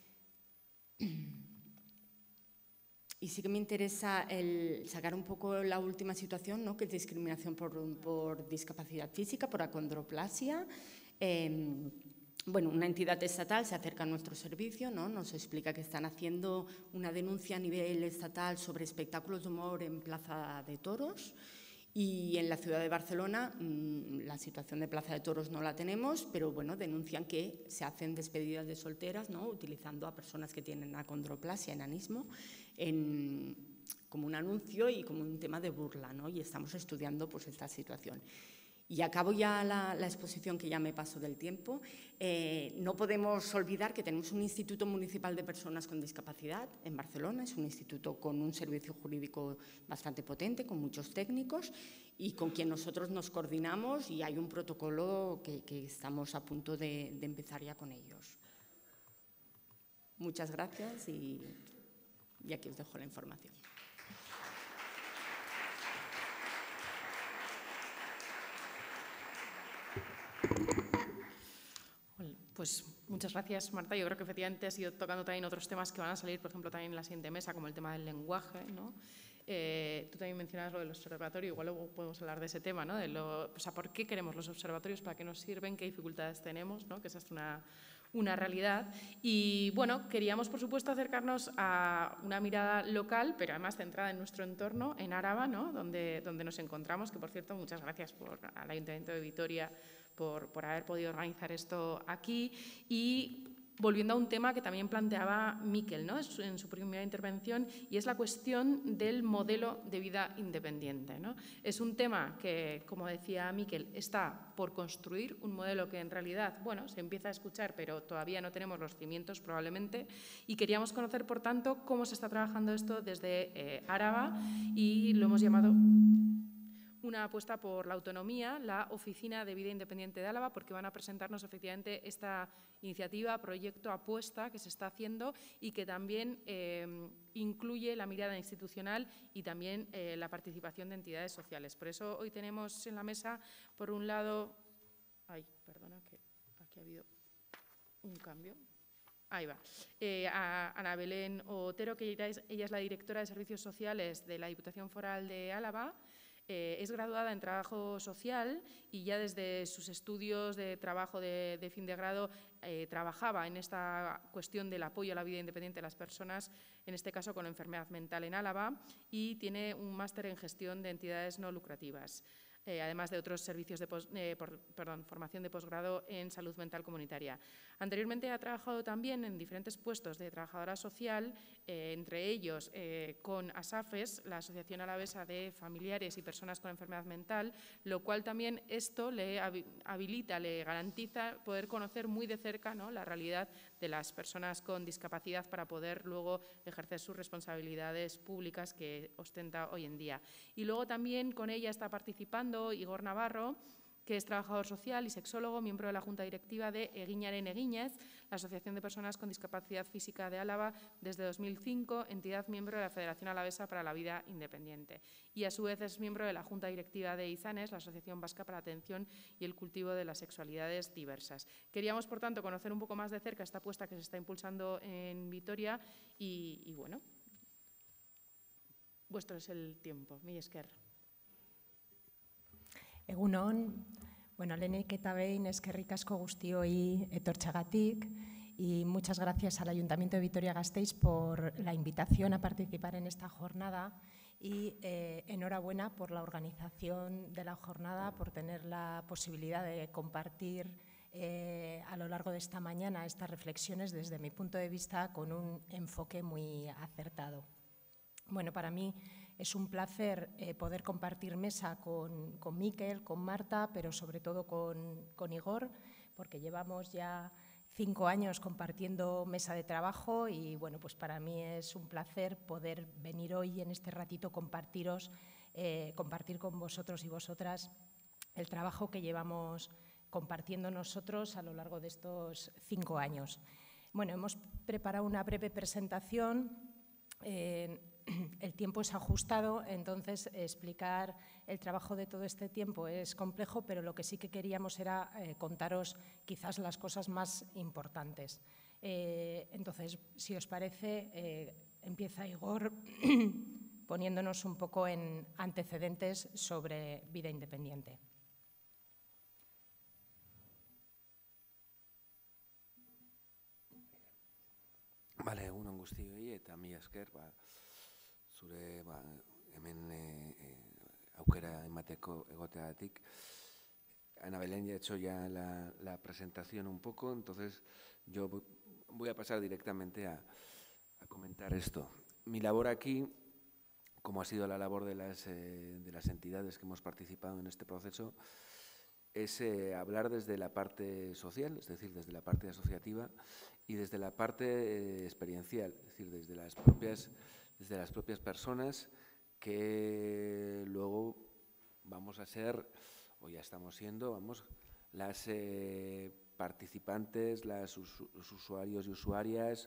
Y sí que me interesa sacar un poco la última situación, ¿no? Que es discriminación por discapacidad física, por acondroplasia. Bueno, una entidad estatal se acerca a nuestro servicio, ¿no? Nos explica que están haciendo una denuncia a nivel estatal sobre espectáculos de humor en Plaza de Toros. Y en la ciudad de Barcelona la situación de Plaza de Toros no la tenemos, pero bueno, denuncian que se hacen despedidas de solteras, ¿no? Utilizando a personas que tienen acondroplasia, enanismo, como un anuncio y como un tema de burla, ¿no? Y estamos estudiando pues esta situación. Y acabo ya la exposición, que ya me paso del tiempo. No podemos olvidar que tenemos un Instituto Municipal de Personas con Discapacidad en Barcelona. Es un instituto con un servicio jurídico bastante potente, con muchos técnicos y con quien nosotros nos coordinamos, y hay un protocolo que estamos a punto de empezar ya con ellos. Muchas gracias y aquí os dejo la información.
Pues muchas gracias, Marta. Yo creo que efectivamente has ido tocando también otros temas que van a salir, por ejemplo, también en la siguiente mesa, como el tema del lenguaje, ¿no? Tú también mencionabas lo del observatorio, igual luego podemos hablar de ese tema, ¿no? O sea, ¿por qué queremos los observatorios? ¿Para qué nos sirven? ¿Qué dificultades tenemos? ¿No? Que esa es una realidad. Y bueno, queríamos, por supuesto, acercarnos a una mirada local, pero además centrada en nuestro entorno, en Áraba, ¿no? donde nos encontramos, que por cierto, muchas gracias al Ayuntamiento de Vitoria por haber podido organizar esto aquí. Y volviendo a un tema que también planteaba Miquel, ¿no? En su primera intervención, y es la cuestión del modelo de vida independiente, ¿no? Es un tema que, como decía Miquel, está por construir, un modelo que en realidad, bueno, se empieza a escuchar, pero todavía no tenemos los cimientos probablemente, y queríamos conocer, por tanto, cómo se está trabajando esto desde Áraba, y lo hemos llamado una apuesta por la autonomía, la Oficina de Vida Independiente de Álava, porque van a presentarnos efectivamente esta iniciativa, proyecto, apuesta que se está haciendo y que también incluye la mirada institucional y también la participación de entidades sociales. Por eso hoy tenemos en la mesa, por un lado, perdona, que aquí ha habido un cambio. Ahí va. A Ana Belén Otero, que ella es la directora de Servicios Sociales de la Diputación Foral de Álava. Es graduada en trabajo social y ya desde sus estudios de trabajo de fin de grado trabajaba en esta cuestión del apoyo a la vida independiente de las personas, en este caso con enfermedad mental en Álava, y tiene un máster en gestión de entidades no lucrativas. Además de otros servicios de formación de posgrado en salud mental comunitaria. Anteriormente ha trabajado también en diferentes puestos de trabajadora social, entre ellos con ASAFES, la Asociación Alavesa de Familiares y Personas con Enfermedad Mental, lo cual también esto le habilita, le garantiza poder conocer muy de cerca, ¿no?, la realidad de las personas con discapacidad para poder luego ejercer sus responsabilidades públicas que ostenta hoy en día. Y luego también con ella está participando Igor Navarro, que es trabajador social y sexólogo, miembro de la Junta Directiva de Eguinaren Eguinez, la Asociación de Personas con Discapacidad Física de Álava, desde 2005, entidad miembro de la Federación Alavesa para la Vida Independiente. Y a su vez es miembro de la Junta Directiva de IZANES, la Asociación Vasca para la Atención y el Cultivo de las Sexualidades Diversas. Queríamos, por tanto, conocer un poco más de cerca esta apuesta que se está impulsando en Vitoria y bueno, vuestro es el tiempo. Mila esker.
Egun on, bueno, lehenik eta behin eskerrik asko guztioi etortxagatik y muchas gracias al Ayuntamiento de Vitoria-Gasteiz por la invitación a participar en esta jornada y enhorabuena por la organización de la jornada, por tener la posibilidad de compartir a lo largo de esta mañana estas reflexiones desde mi punto de vista con un enfoque muy acertado. Bueno, para mí es un placer poder compartir mesa con Mikel, con Marta, pero sobre todo con Igor, porque llevamos ya 5 años compartiendo mesa de trabajo y bueno, pues para mí es un placer poder venir hoy en este ratito compartir con vosotros y vosotras el trabajo que llevamos compartiendo nosotros a lo largo de estos 5 años. Bueno, hemos preparado una breve presentación. El tiempo es ajustado, entonces explicar el trabajo de todo este tiempo es complejo, pero lo que sí que queríamos era contaros quizás las cosas más importantes. Entonces, si os parece, empieza Igor poniéndonos un poco en antecedentes sobre vida independiente.
Bale, egun on guztioi eta mila esker, zure hemen aukera emateko egoteagatik. Ana Belén ya ha hecho ya la presentación un poco, entonces yo voy a pasar directamente a comentar esto. Mi labor aquí, como ha sido la labor de las entidades que hemos participado en este proceso, es hablar desde la parte social, es decir, desde la parte asociativa y desde la parte experiencial, es decir, desde las propias personas que luego vamos a ser, o ya estamos siendo, las participantes, los usuarios y usuarias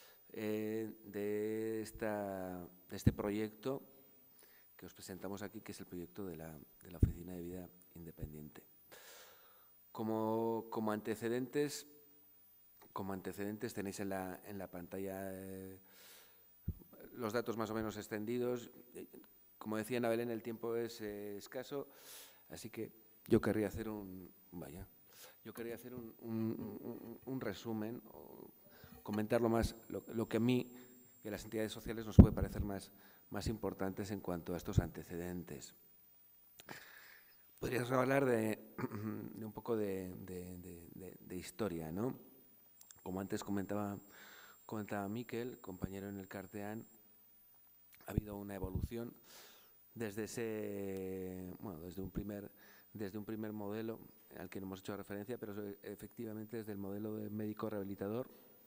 de este proyecto que os presentamos aquí, que es el proyecto de la Oficina de Vida Independiente. Como antecedentes tenéis en la pantalla los datos más o menos extendidos. Como decía Ana Belén, el tiempo es escaso, así que yo querría hacer un resumen, o comentar lo que a mí y a las entidades sociales nos puede parecer más importantes en cuanto a estos antecedentes. Podrías hablar de un poco de historia, ¿no? Como antes comentaba Mikel, compañero en el Carteán, ha habido una evolución desde un primer modelo al que no hemos hecho referencia, pero efectivamente desde el modelo de médico rehabilitador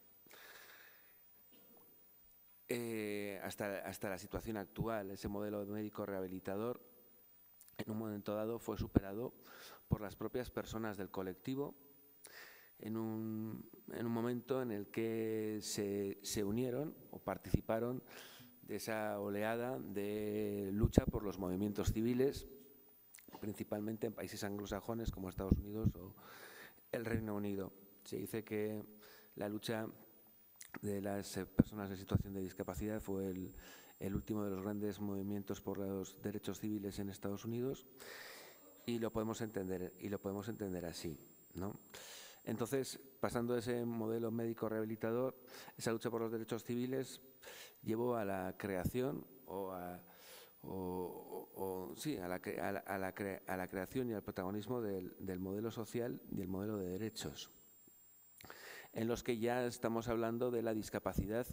hasta la situación actual. Ese modelo de médico rehabilitador en un momento dado fue superado por las propias personas del colectivo en un momento en el que se unieron o participaron de esa oleada de lucha por los movimientos civiles, principalmente en países anglosajones como Estados Unidos o el Reino Unido. Se dice que la lucha de las personas en situación de discapacidad fue el último de los grandes movimientos por los derechos civiles en Estados Unidos, y lo podemos entender así, ¿no? Entonces, pasando de ese modelo médico rehabilitador, esa lucha por los derechos civiles llevó a la creación a la creación y al protagonismo del modelo social y el modelo de derechos, en los que ya estamos hablando de la discapacidad.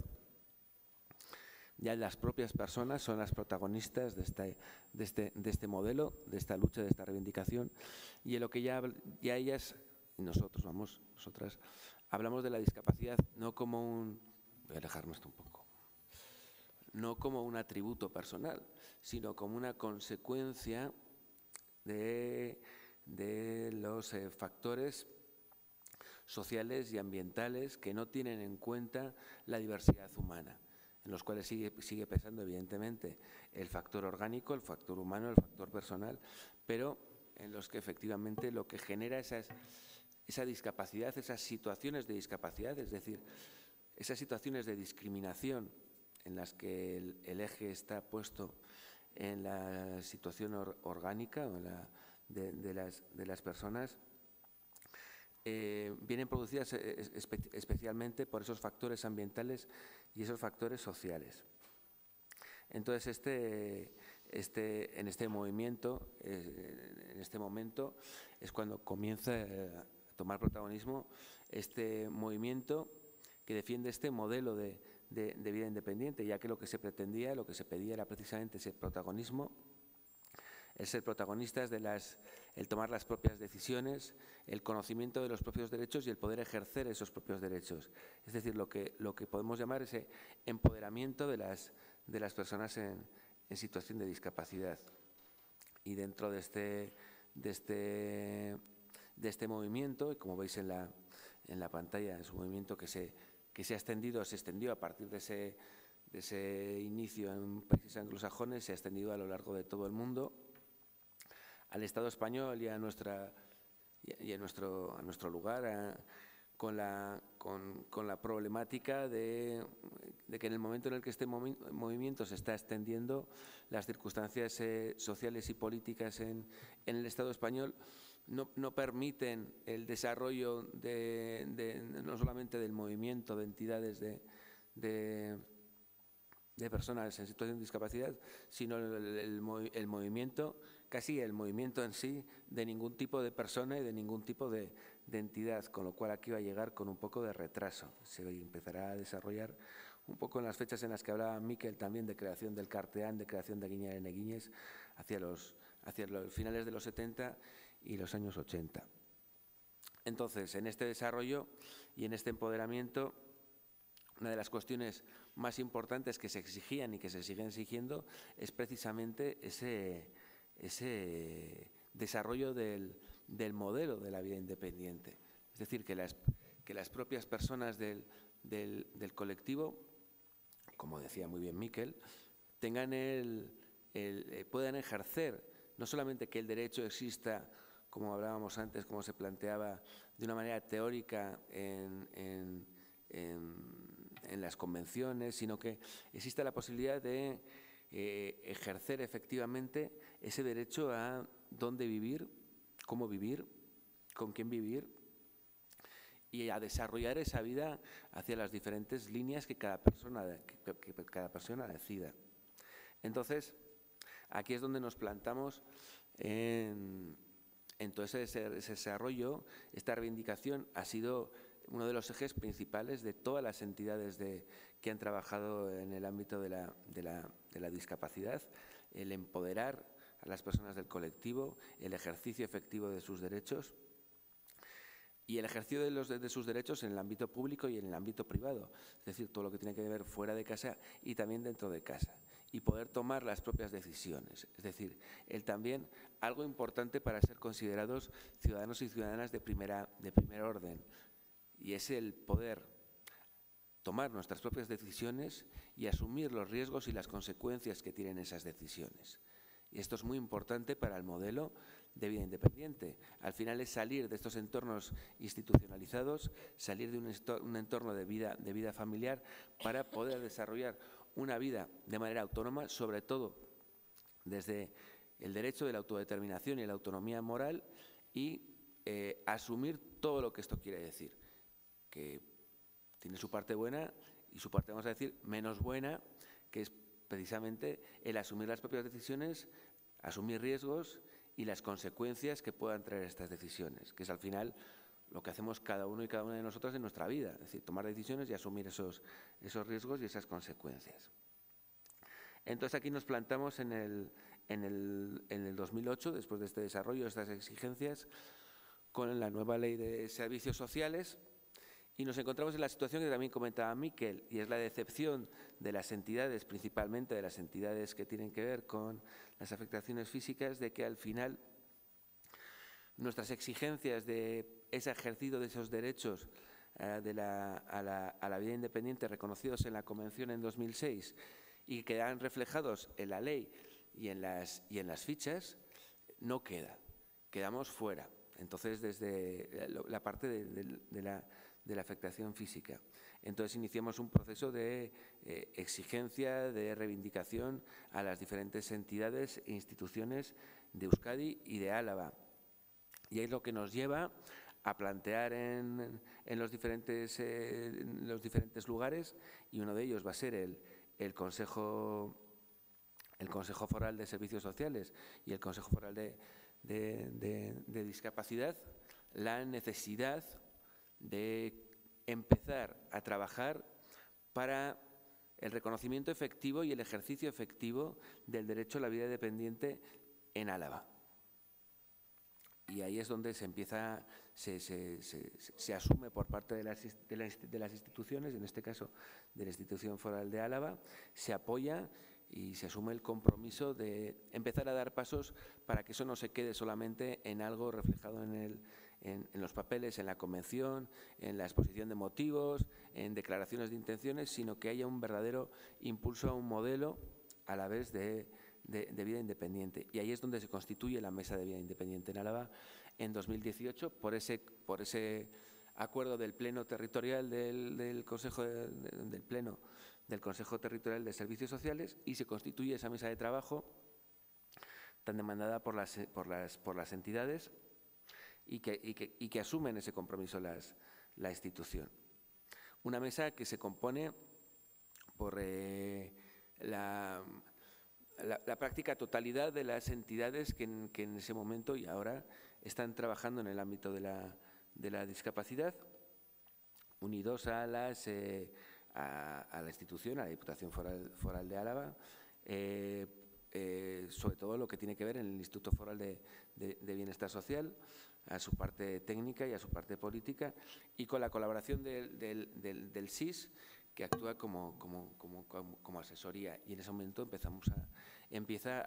Ya las propias personas son las protagonistas de este modelo, de esta lucha, de esta reivindicación, y en lo que ya ellas y nosotras hablamos de la discapacidad no como voy a alejarme esto un poco, no como un atributo personal, sino como una consecuencia de los factores sociales y ambientales que no tienen en cuenta la diversidad humana, en los cuales sigue pesando evidentemente el factor orgánico, el factor humano, el factor personal, pero en los que efectivamente lo que genera esa discapacidad, esas situaciones de discapacidad, es decir, esas situaciones de discriminación en las que el eje está puesto en la situación orgánica o en la de las personas vienen producidas especialmente por esos factores ambientales y esos factores sociales. Entonces, en este movimiento, en este momento, es cuando comienza a tomar protagonismo este movimiento que defiende este modelo de vida independiente, ya que lo que se pretendía, lo que se pedía era precisamente ese protagonismo, el ser protagonistas el tomar las propias decisiones, el conocimiento de los propios derechos y el poder ejercer esos propios derechos. Es decir, lo que podemos llamar ese empoderamiento de las personas en situación de discapacidad. Y dentro de este movimiento, y como veis en la pantalla, es un movimiento que se extendió a partir de ese inicio en países anglosajones, se ha extendido a lo largo de todo el mundo, al Estado español y a nuestro lugar, con la problemática de que en el momento en el que este movimiento se está extendiendo, las circunstancias sociales y políticas en el Estado español no permiten el desarrollo no solamente del movimiento de entidades de personas en situación de discapacidad, sino el movimiento, casi el movimiento en sí, de ningún tipo de persona y de ningún tipo de entidad, con lo cual aquí va a llegar con un poco de retraso. Se empezará a desarrollar un poco en las fechas en las que hablaba Miquel también de creación del Carteán, de creación de Guiña de Neguiñes, hacia los finales de los 70 y los años 80. Entonces, en este desarrollo y en este empoderamiento, una de las cuestiones más importantes que se exigían y que se siguen exigiendo es precisamente ese desarrollo del modelo de la vida independiente. Es decir, que las propias personas del colectivo, como decía muy bien Miquel, puedan ejercer no solamente que el derecho exista, como hablábamos antes, como se planteaba de una manera teórica en las convenciones, sino que exista la posibilidad de ejercer efectivamente ese derecho a dónde vivir, cómo vivir, con quién vivir y a desarrollar esa vida hacia las diferentes líneas que cada persona decida. Entonces, aquí es donde nos plantamos en todo ese desarrollo. Esta reivindicación ha sido uno de los ejes principales de todas las entidades que han trabajado en el ámbito de la discapacidad, el empoderar a las personas del colectivo, el ejercicio efectivo de sus derechos y el ejercicio de sus derechos en el ámbito público y en el ámbito privado, es decir, todo lo que tiene que ver fuera de casa y también dentro de casa, y poder tomar las propias decisiones. Es decir, también algo importante para ser considerados ciudadanos y ciudadanas de primer orden, y es el poder tomar nuestras propias decisiones y asumir los riesgos y las consecuencias que tienen esas decisiones. Y esto es muy importante para el modelo de vida independiente. Al final es salir de estos entornos institucionalizados, salir de un entorno de vida familiar para poder desarrollar una vida de manera autónoma, sobre todo desde el derecho de la autodeterminación y la autonomía moral, y asumir todo lo que esto quiere decir, que tiene su parte buena y su parte, vamos a decir, menos buena, que es precisamente el asumir las propias decisiones, asumir riesgos y las consecuencias que puedan traer estas decisiones, que es al final lo que hacemos cada uno y cada una de nosotros en nuestra vida, es decir, tomar decisiones y asumir esos riesgos y esas consecuencias. Entonces aquí nos plantamos en el 2008, después de este desarrollo, de estas exigencias, con la nueva ley de servicios sociales, y nos encontramos en la situación que también comentaba Miquel, y es la decepción de las entidades, principalmente de las entidades que tienen que ver con las afectaciones físicas, de que al final nuestras exigencias de ese ejercicio de esos derechos a la vida independiente reconocidos en la Convención en 2006 y que quedan reflejados en la ley y en las fichas, no quedamos fuera. Entonces, desde la parte de la afectación física. Entonces, iniciamos un proceso de exigencia, de reivindicación a las diferentes entidades e instituciones Euskadi y de Álava. Y es lo que nos lleva a plantear en los diferentes lugares, y uno de ellos va a ser el Consejo Foral de Servicios Sociales y el Consejo Foral de Discapacidad, la necesidad de empezar a trabajar para el reconocimiento efectivo y el ejercicio efectivo del derecho a la vida independiente en Álava. Y ahí es donde se empieza, se asume por parte de las instituciones, en este caso de la Institución Foral de Álava, se apoya y se asume el compromiso de empezar a dar pasos para que eso no se quede solamente en algo reflejado en los papeles, en la convención, en la exposición de motivos, en declaraciones de intenciones, sino que haya un verdadero impulso a un modelo a la vez de vida independiente. Y ahí es donde se constituye la Mesa de Vida Independiente en Álava en 2018 por ese acuerdo del Pleno Territorial del Consejo del Consejo Territorial de Servicios Sociales, y se constituye esa mesa de trabajo tan demandada por las entidades y que asumen ese compromiso la institución. Una mesa que se compone por la práctica totalidad de las entidades que en ese momento y ahora están trabajando en el ámbito de la discapacidad, unidos a la institución, a la Diputación Foral de Álava, sobre todo lo que tiene que ver en el Instituto Foral de Bienestar Social, a su parte técnica y a su parte política, y con la colaboración del SIS, que actúa como asesoría. Y en ese momento empieza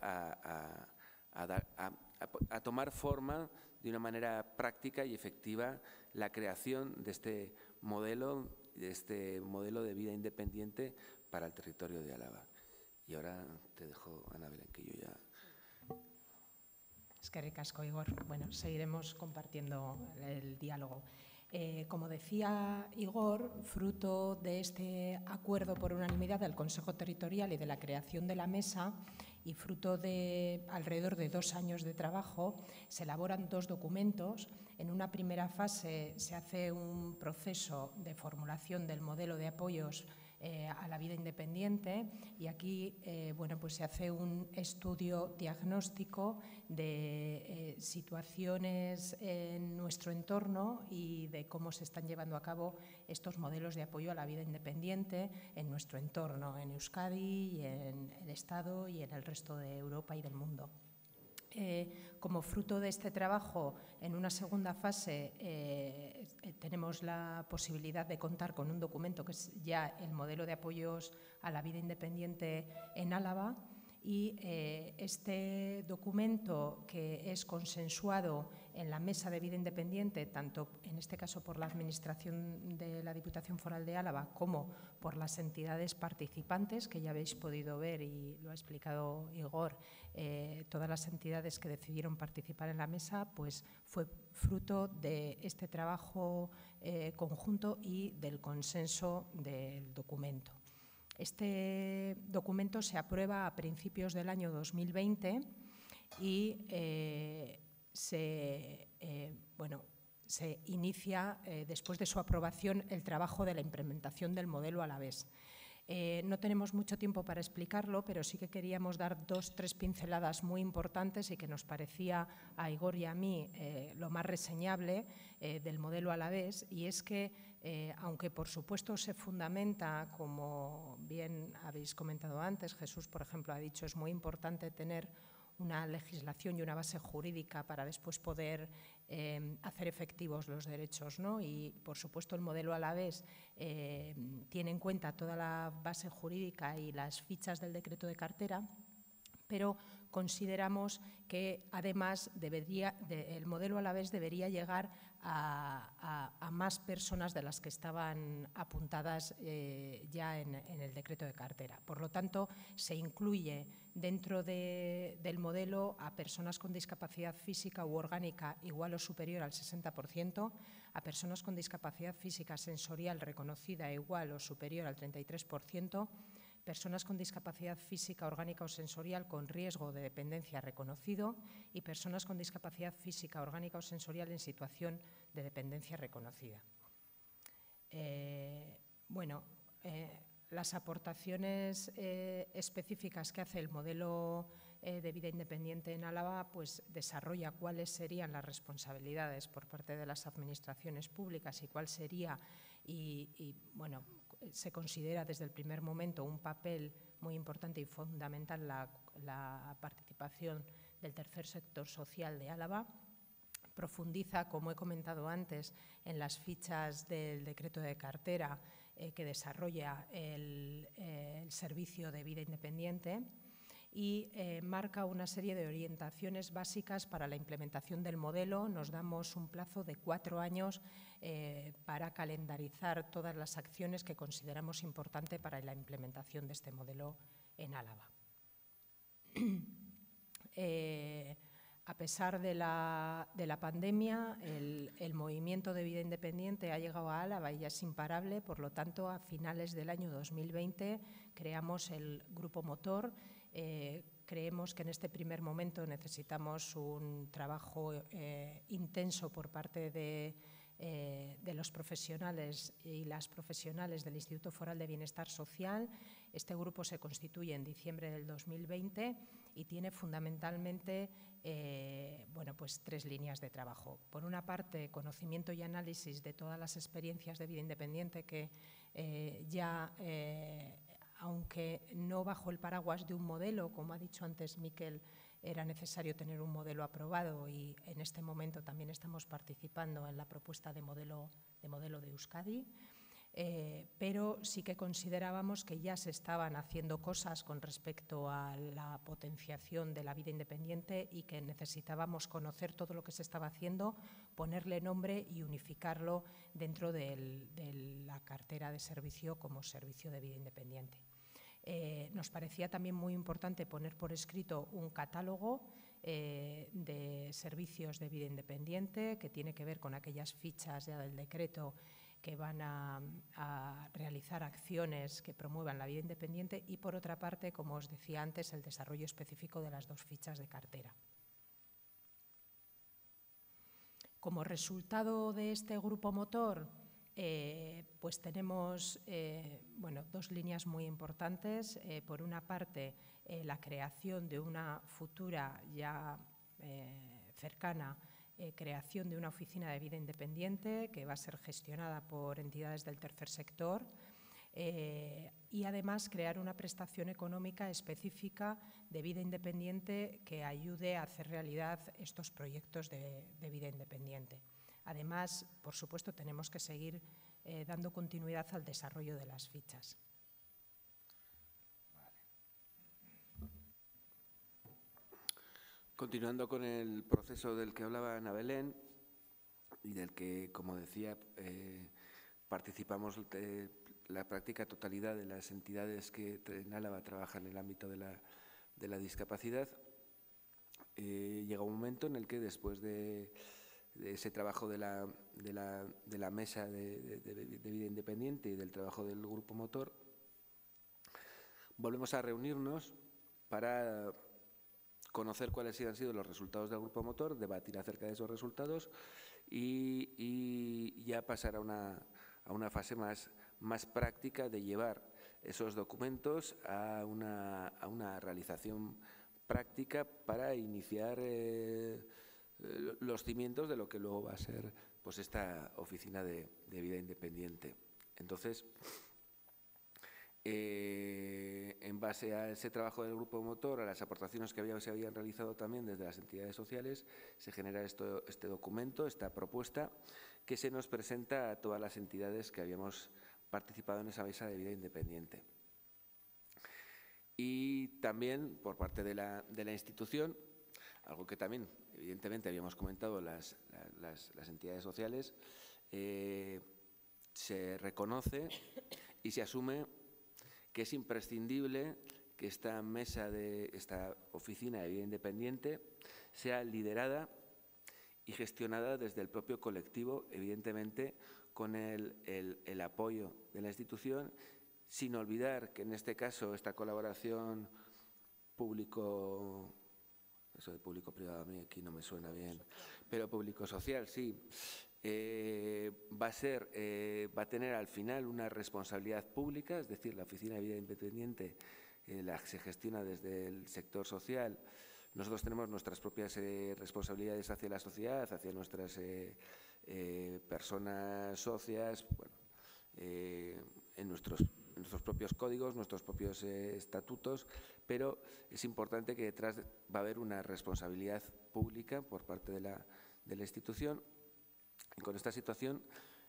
a tomar forma de una manera práctica y efectiva la creación de este modelo de vida independiente para el territorio de Álava. Y ahora te dejo, Ana Belén, que yo ya…
Eskerrik asko, Igor. Bueno, seguiremos compartiendo el diálogo. Como decía Igor, fruto de este acuerdo por unanimidad del Consejo Territorial y de la creación de la mesa, y fruto de alrededor de 2 años de trabajo, se elaboran 2 documentos. En una primera fase se hace un proceso de formulación del modelo de apoyos a la vida independiente, y aquí pues se hace un estudio diagnóstico de situaciones en nuestro entorno y de cómo se están llevando a cabo estos modelos de apoyo a la vida independiente en nuestro entorno, en Euskadi y en el Estado y en el resto de Europa y del mundo. Como fruto de este trabajo, en una segunda fase tenemos la posibilidad de contar con un documento que es ya el modelo de apoyos a la vida independiente en Álava, y este documento, que es consensuado en la Mesa de Vida Independiente, tanto en este caso por la Administración de la Diputación Foral de Álava como por las entidades participantes, que ya habéis podido ver y lo ha explicado Igor, todas las entidades que decidieron participar en la mesa, pues fue fruto de este trabajo conjunto y del consenso del documento. Este documento se aprueba a principios del año 2020 y se inicia, después de su aprobación, el trabajo de la implementación del modelo alavés. No tenemos mucho tiempo para explicarlo, pero sí que queríamos dar 2 o 3 pinceladas muy importantes y que nos parecía a Igor y a mí lo más reseñable del modelo alavés, y es que aunque por supuesto se fundamenta, como bien habéis comentado antes, Jesús por ejemplo ha dicho, es muy importante tener una legislación y una base jurídica para después poder hacer efectivos los derechos, ¿no? Y, por supuesto, el modelo alavés tiene en cuenta toda la base jurídica y las fichas del decreto de cartera, pero consideramos que, además, el modelo alavés debería llegar a más personas de las que estaban apuntadas ya en el decreto de cartera. Por lo tanto, se incluye dentro del modelo a personas con discapacidad física u orgánica igual o superior al 60%, a personas con discapacidad física sensorial reconocida igual o superior al 33%, personas con discapacidad física, orgánica o sensorial con riesgo de dependencia reconocido y personas con discapacidad física, orgánica o sensorial en situación de dependencia reconocida. Las aportaciones específicas que hace el modelo de vida independiente en Álava, pues desarrolla cuáles serían las responsabilidades por parte de las administraciones públicas y cuál sería, se considera desde el primer momento un papel muy importante y fundamental la participación del tercer sector social de Álava. Profundiza, como he comentado antes, en las fichas del decreto de cartera que desarrolla el servicio de vida independiente y marca una serie de orientaciones básicas para la implementación del modelo. Nos damos un plazo de 4 años para calendarizar todas las acciones que consideramos importantes para la implementación de este modelo en Álava. A pesar de la pandemia, el movimiento de vida independiente ha llegado a Álava y ya es imparable. Por lo tanto, a finales del año 2020 creamos el Grupo Motor. Creemos que en este primer momento necesitamos un trabajo intenso por parte de los profesionales y las profesionales del Instituto Foral de Bienestar Social. Este grupo se constituye en diciembre del 2020 y tiene fundamentalmente 3 líneas de trabajo. Por una parte, conocimiento y análisis de todas las experiencias de vida independiente que aunque no bajo el paraguas de un modelo, como ha dicho antes Miquel, era necesario tener un modelo aprobado y en este momento también estamos participando en la propuesta de modelo de Euskadi, pero sí que considerábamos que ya se estaban haciendo cosas con respecto a la potenciación de la vida independiente y que necesitábamos conocer todo lo que se estaba haciendo, ponerle nombre y unificarlo dentro de la cartera de servicio como servicio de vida independiente. Nos parecía también muy importante poner por escrito un catálogo de servicios de vida independiente que tiene que ver con aquellas fichas ya del decreto que van a realizar acciones que promuevan la vida independiente y, por otra parte, como os decía antes, el desarrollo específico de las 2 fichas de cartera. Como resultado de este grupo motor, pues tenemos 2 líneas muy importantes. Por una parte, la creación de una futura ya cercana creación de una oficina de vida independiente que va a ser gestionada por entidades del tercer sector y además crear una prestación económica específica de vida independiente que ayude a hacer realidad estos proyectos de vida independiente. Además, por supuesto, tenemos que seguir dando continuidad al desarrollo de las fichas.
Continuando con el proceso del que hablaba Ana Belén y del que, como decía, participamos la práctica totalidad de las entidades que en Álava trabajan en el ámbito de la discapacidad, llega un momento en el que después de ese trabajo de la mesa de vida independiente y del trabajo del grupo motor, volvemos a reunirnos para conocer cuáles han sido los resultados del grupo motor, debatir acerca de esos resultados y ya pasar a una fase más práctica de llevar esos documentos a una realización práctica para iniciar los cimientos de lo que luego va a ser pues esta oficina de vida independiente. Entonces, en base a ese trabajo del grupo motor, a las aportaciones que se habían realizado también desde las entidades sociales, se genera este documento, esta propuesta, que se nos presenta a todas las entidades que habíamos participado en esa mesa de vida independiente. Y también por parte de la institución, algo que también evidentemente habíamos comentado las entidades sociales, se reconoce y se asume que es imprescindible que esta esta oficina de vida independiente sea liderada y gestionada desde el propio colectivo, evidentemente con el apoyo de la institución sin olvidar que en este caso esta colaboración público, eso de público-privado a mí aquí no me suena bien, pero público-social sí, va a tener al final una responsabilidad pública, es decir, la Oficina de Vida Independiente se gestiona desde el sector social. Nosotros tenemos nuestras propias responsabilidades hacia la sociedad, hacia nuestras personas socias, bueno, en nuestros propios códigos, nuestros propios estatutos, pero es importante que detrás va a haber una responsabilidad pública por parte de la institución. Y con esta situación,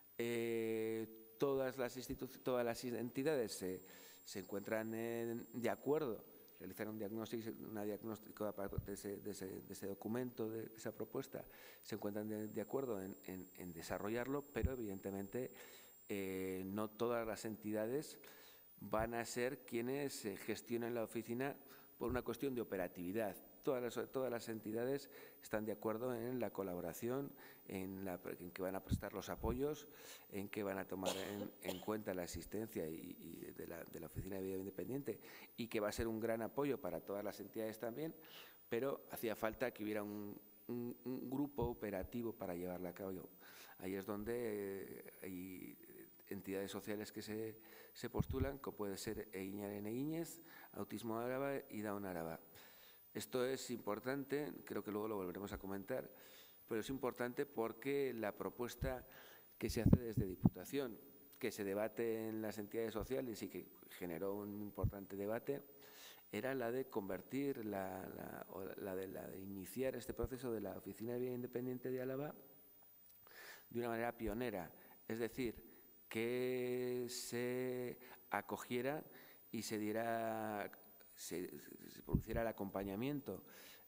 todas las entidades se encuentran de acuerdo, realizar un diagnóstico de ese documento, de esa propuesta, se encuentran de acuerdo en desarrollarlo, pero evidentemente no todas las entidades van a ser quienes gestionen la oficina por una cuestión de operatividad. Todas las entidades están de acuerdo en la colaboración, en que van a prestar los apoyos, en que van a tomar en cuenta la asistencia de la Oficina de Vida Independiente, y que va a ser un gran apoyo para todas las entidades también, pero hacía falta que hubiera un grupo operativo para llevarla a cabo. Ahí es donde hay entidades sociales que se postulan, como puede ser Eguiñaren Eguíñez, Autismo Álava y Down Álava. Esto es importante, creo que luego lo volveremos a comentar, pero es importante porque la propuesta que se hace desde Diputación, que se debate en las entidades sociales y que generó un importante debate, era la de convertir, la de iniciar este proceso de la Oficina de Vida Independiente de Álava de una manera pionera, es decir, que se acogiera y se produciera el acompañamiento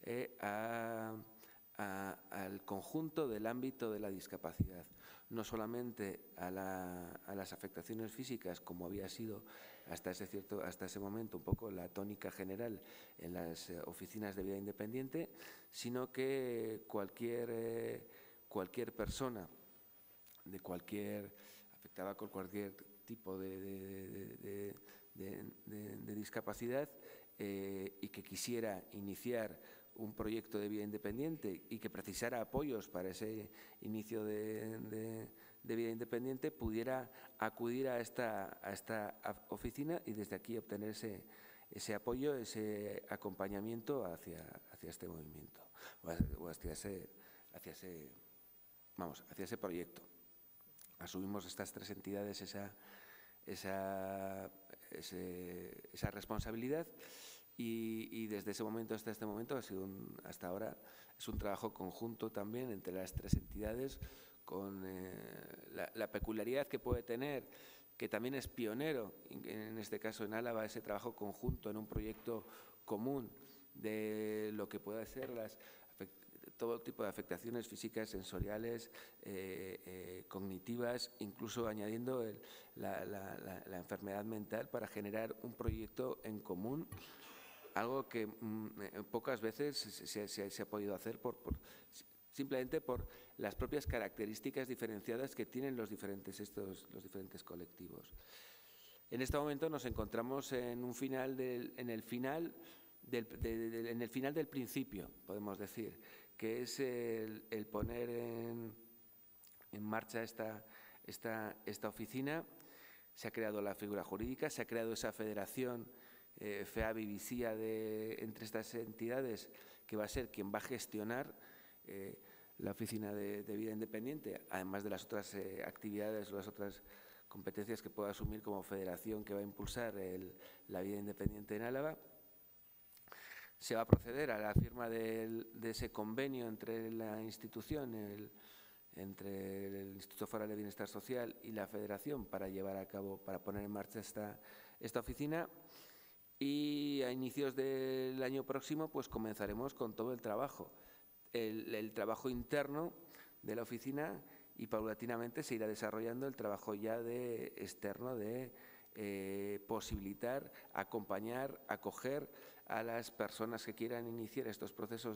al conjunto del ámbito de la discapacidad, no solamente a las afectaciones físicas, como había sido hasta ese momento un poco la tónica general en las oficinas de vida independiente, sino que cualquier persona afectada con cualquier tipo de discapacidad y que quisiera iniciar un proyecto de vida independiente y que precisara apoyos para ese inicio de vida independiente, pudiera acudir a esta oficina y desde aquí obtener ese apoyo, ese acompañamiento hacia este movimiento o hacia ese proyecto. Asumimos estas tres entidades esa responsabilidad y desde ese momento hasta este momento hasta ahora es un trabajo conjunto también entre las tres entidades, con la peculiaridad que puede tener, que también es pionero, en este caso en Álava, ese trabajo conjunto en un proyecto común de lo que puede ser todo tipo de afectaciones físicas, sensoriales, cognitivas, incluso añadiendo la enfermedad mental para generar un proyecto en común, algo que pocas veces se ha podido hacer simplemente por las propias características diferenciadas que tienen los diferentes colectivos. En este momento nos encontramos en el final del principio, podemos decir, que es el poner en marcha esta oficina. Se ha creado la figura jurídica, se ha creado esa federación FEABI-VICIA entre estas entidades, que va a ser quien va a gestionar la Oficina de Vida Independiente, además de las otras actividades o las otras competencias que pueda asumir como federación que va a impulsar la vida independiente en Álava. Se va a proceder a la firma de ese convenio entre la institución, entre el Instituto Foral de Bienestar Social y la Federación para poner en marcha esta oficina, y a inicios del año próximo pues comenzaremos con todo el trabajo, el trabajo interno de la oficina, y paulatinamente se irá desarrollando el trabajo ya externo de posibilitar, acompañar, acoger a las personas que quieran iniciar estos proyectos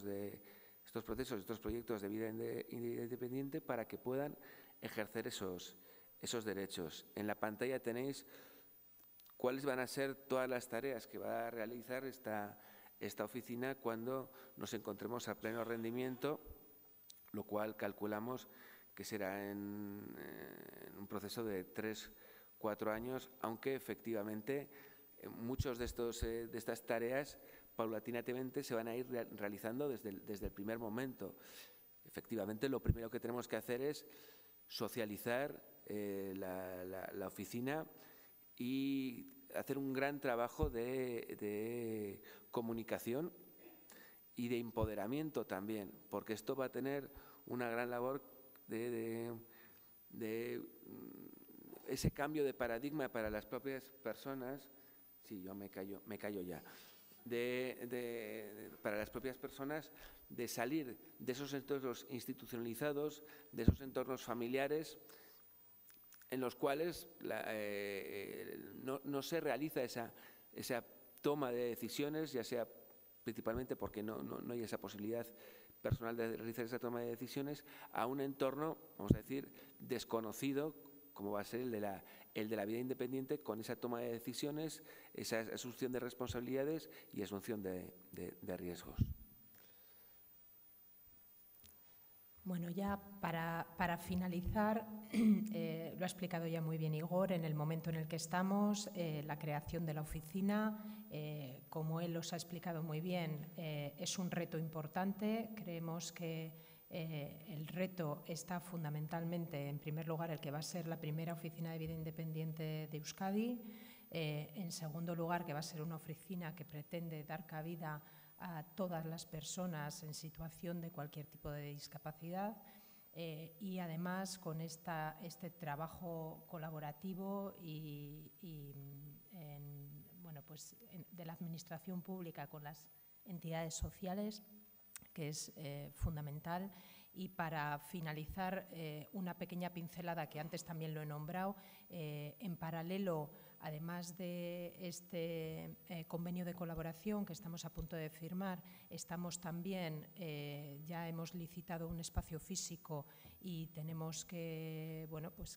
de vida independiente para que puedan ejercer esos derechos. En la pantalla tenéis cuáles van a ser todas las tareas que va a realizar esta oficina cuando nos encontremos a pleno rendimiento, lo cual calculamos que será en un proceso de 3-4 años, aunque efectivamente muchos de estas tareas paulatinamente se van a ir realizando desde el primer momento. Efectivamente, lo primero que tenemos que hacer es socializar la oficina y hacer un gran trabajo de comunicación y de empoderamiento también, porque esto va a tener una gran labor de ese cambio de paradigma para las propias personas. Sí, yo me callo ya. Para las propias personas, de salir de esos entornos institucionalizados, de esos entornos familiares en los cuales no se realiza esa toma de decisiones, ya sea principalmente porque no hay esa posibilidad personal de realizar esa toma de decisiones, a un entorno, vamos a decir, desconocido, como va a ser el de la vida independiente, con esa toma de decisiones, esa asunción de responsabilidades y asunción de riesgos.
Bueno, ya para finalizar, lo ha explicado ya muy bien Igor en el momento en el que estamos, la creación de la oficina, como él os ha explicado muy bien, es un reto importante. Creemos que el reto está fundamentalmente, en primer lugar, el que va a ser la primera oficina de vida independiente de Euskadi. En segundo lugar, que va a ser una oficina que pretende dar cabida a todas las personas en situación de cualquier tipo de discapacidad y además con este trabajo colaborativo de la administración pública con las entidades sociales, que es fundamental. Y para finalizar, una pequeña pincelada que antes también lo he nombrado, en paralelo, además de este convenio de colaboración que estamos a punto de firmar, estamos también, ya hemos licitado un espacio físico y tenemos que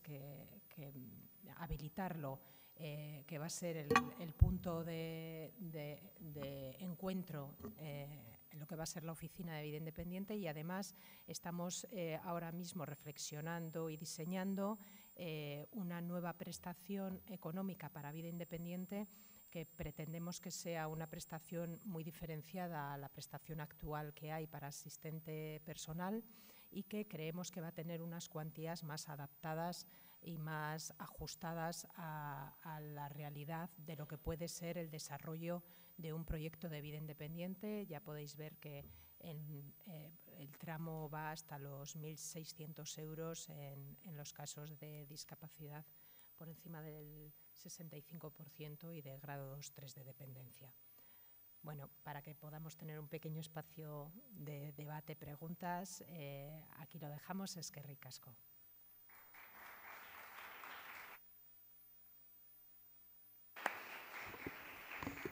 habilitarlo, que va a ser el punto de encuentro en lo que va a ser la oficina de vida independiente, y además estamos ahora mismo reflexionando y diseñando una nueva prestación económica para vida independiente que pretendemos que sea una prestación muy diferenciada a la prestación actual que hay para asistente personal y que creemos que va a tener unas cuantías más adaptadas y más ajustadas a la realidad de lo que puede ser el desarrollo de un proyecto de vida independiente. Ya podéis ver que el tramo va hasta los 1.600 euros en los casos de discapacidad por encima del 65% y de grado 2-3 de dependencia. Bueno, para que podamos tener un pequeño espacio de debate, preguntas, aquí lo dejamos. Eskerrik asko.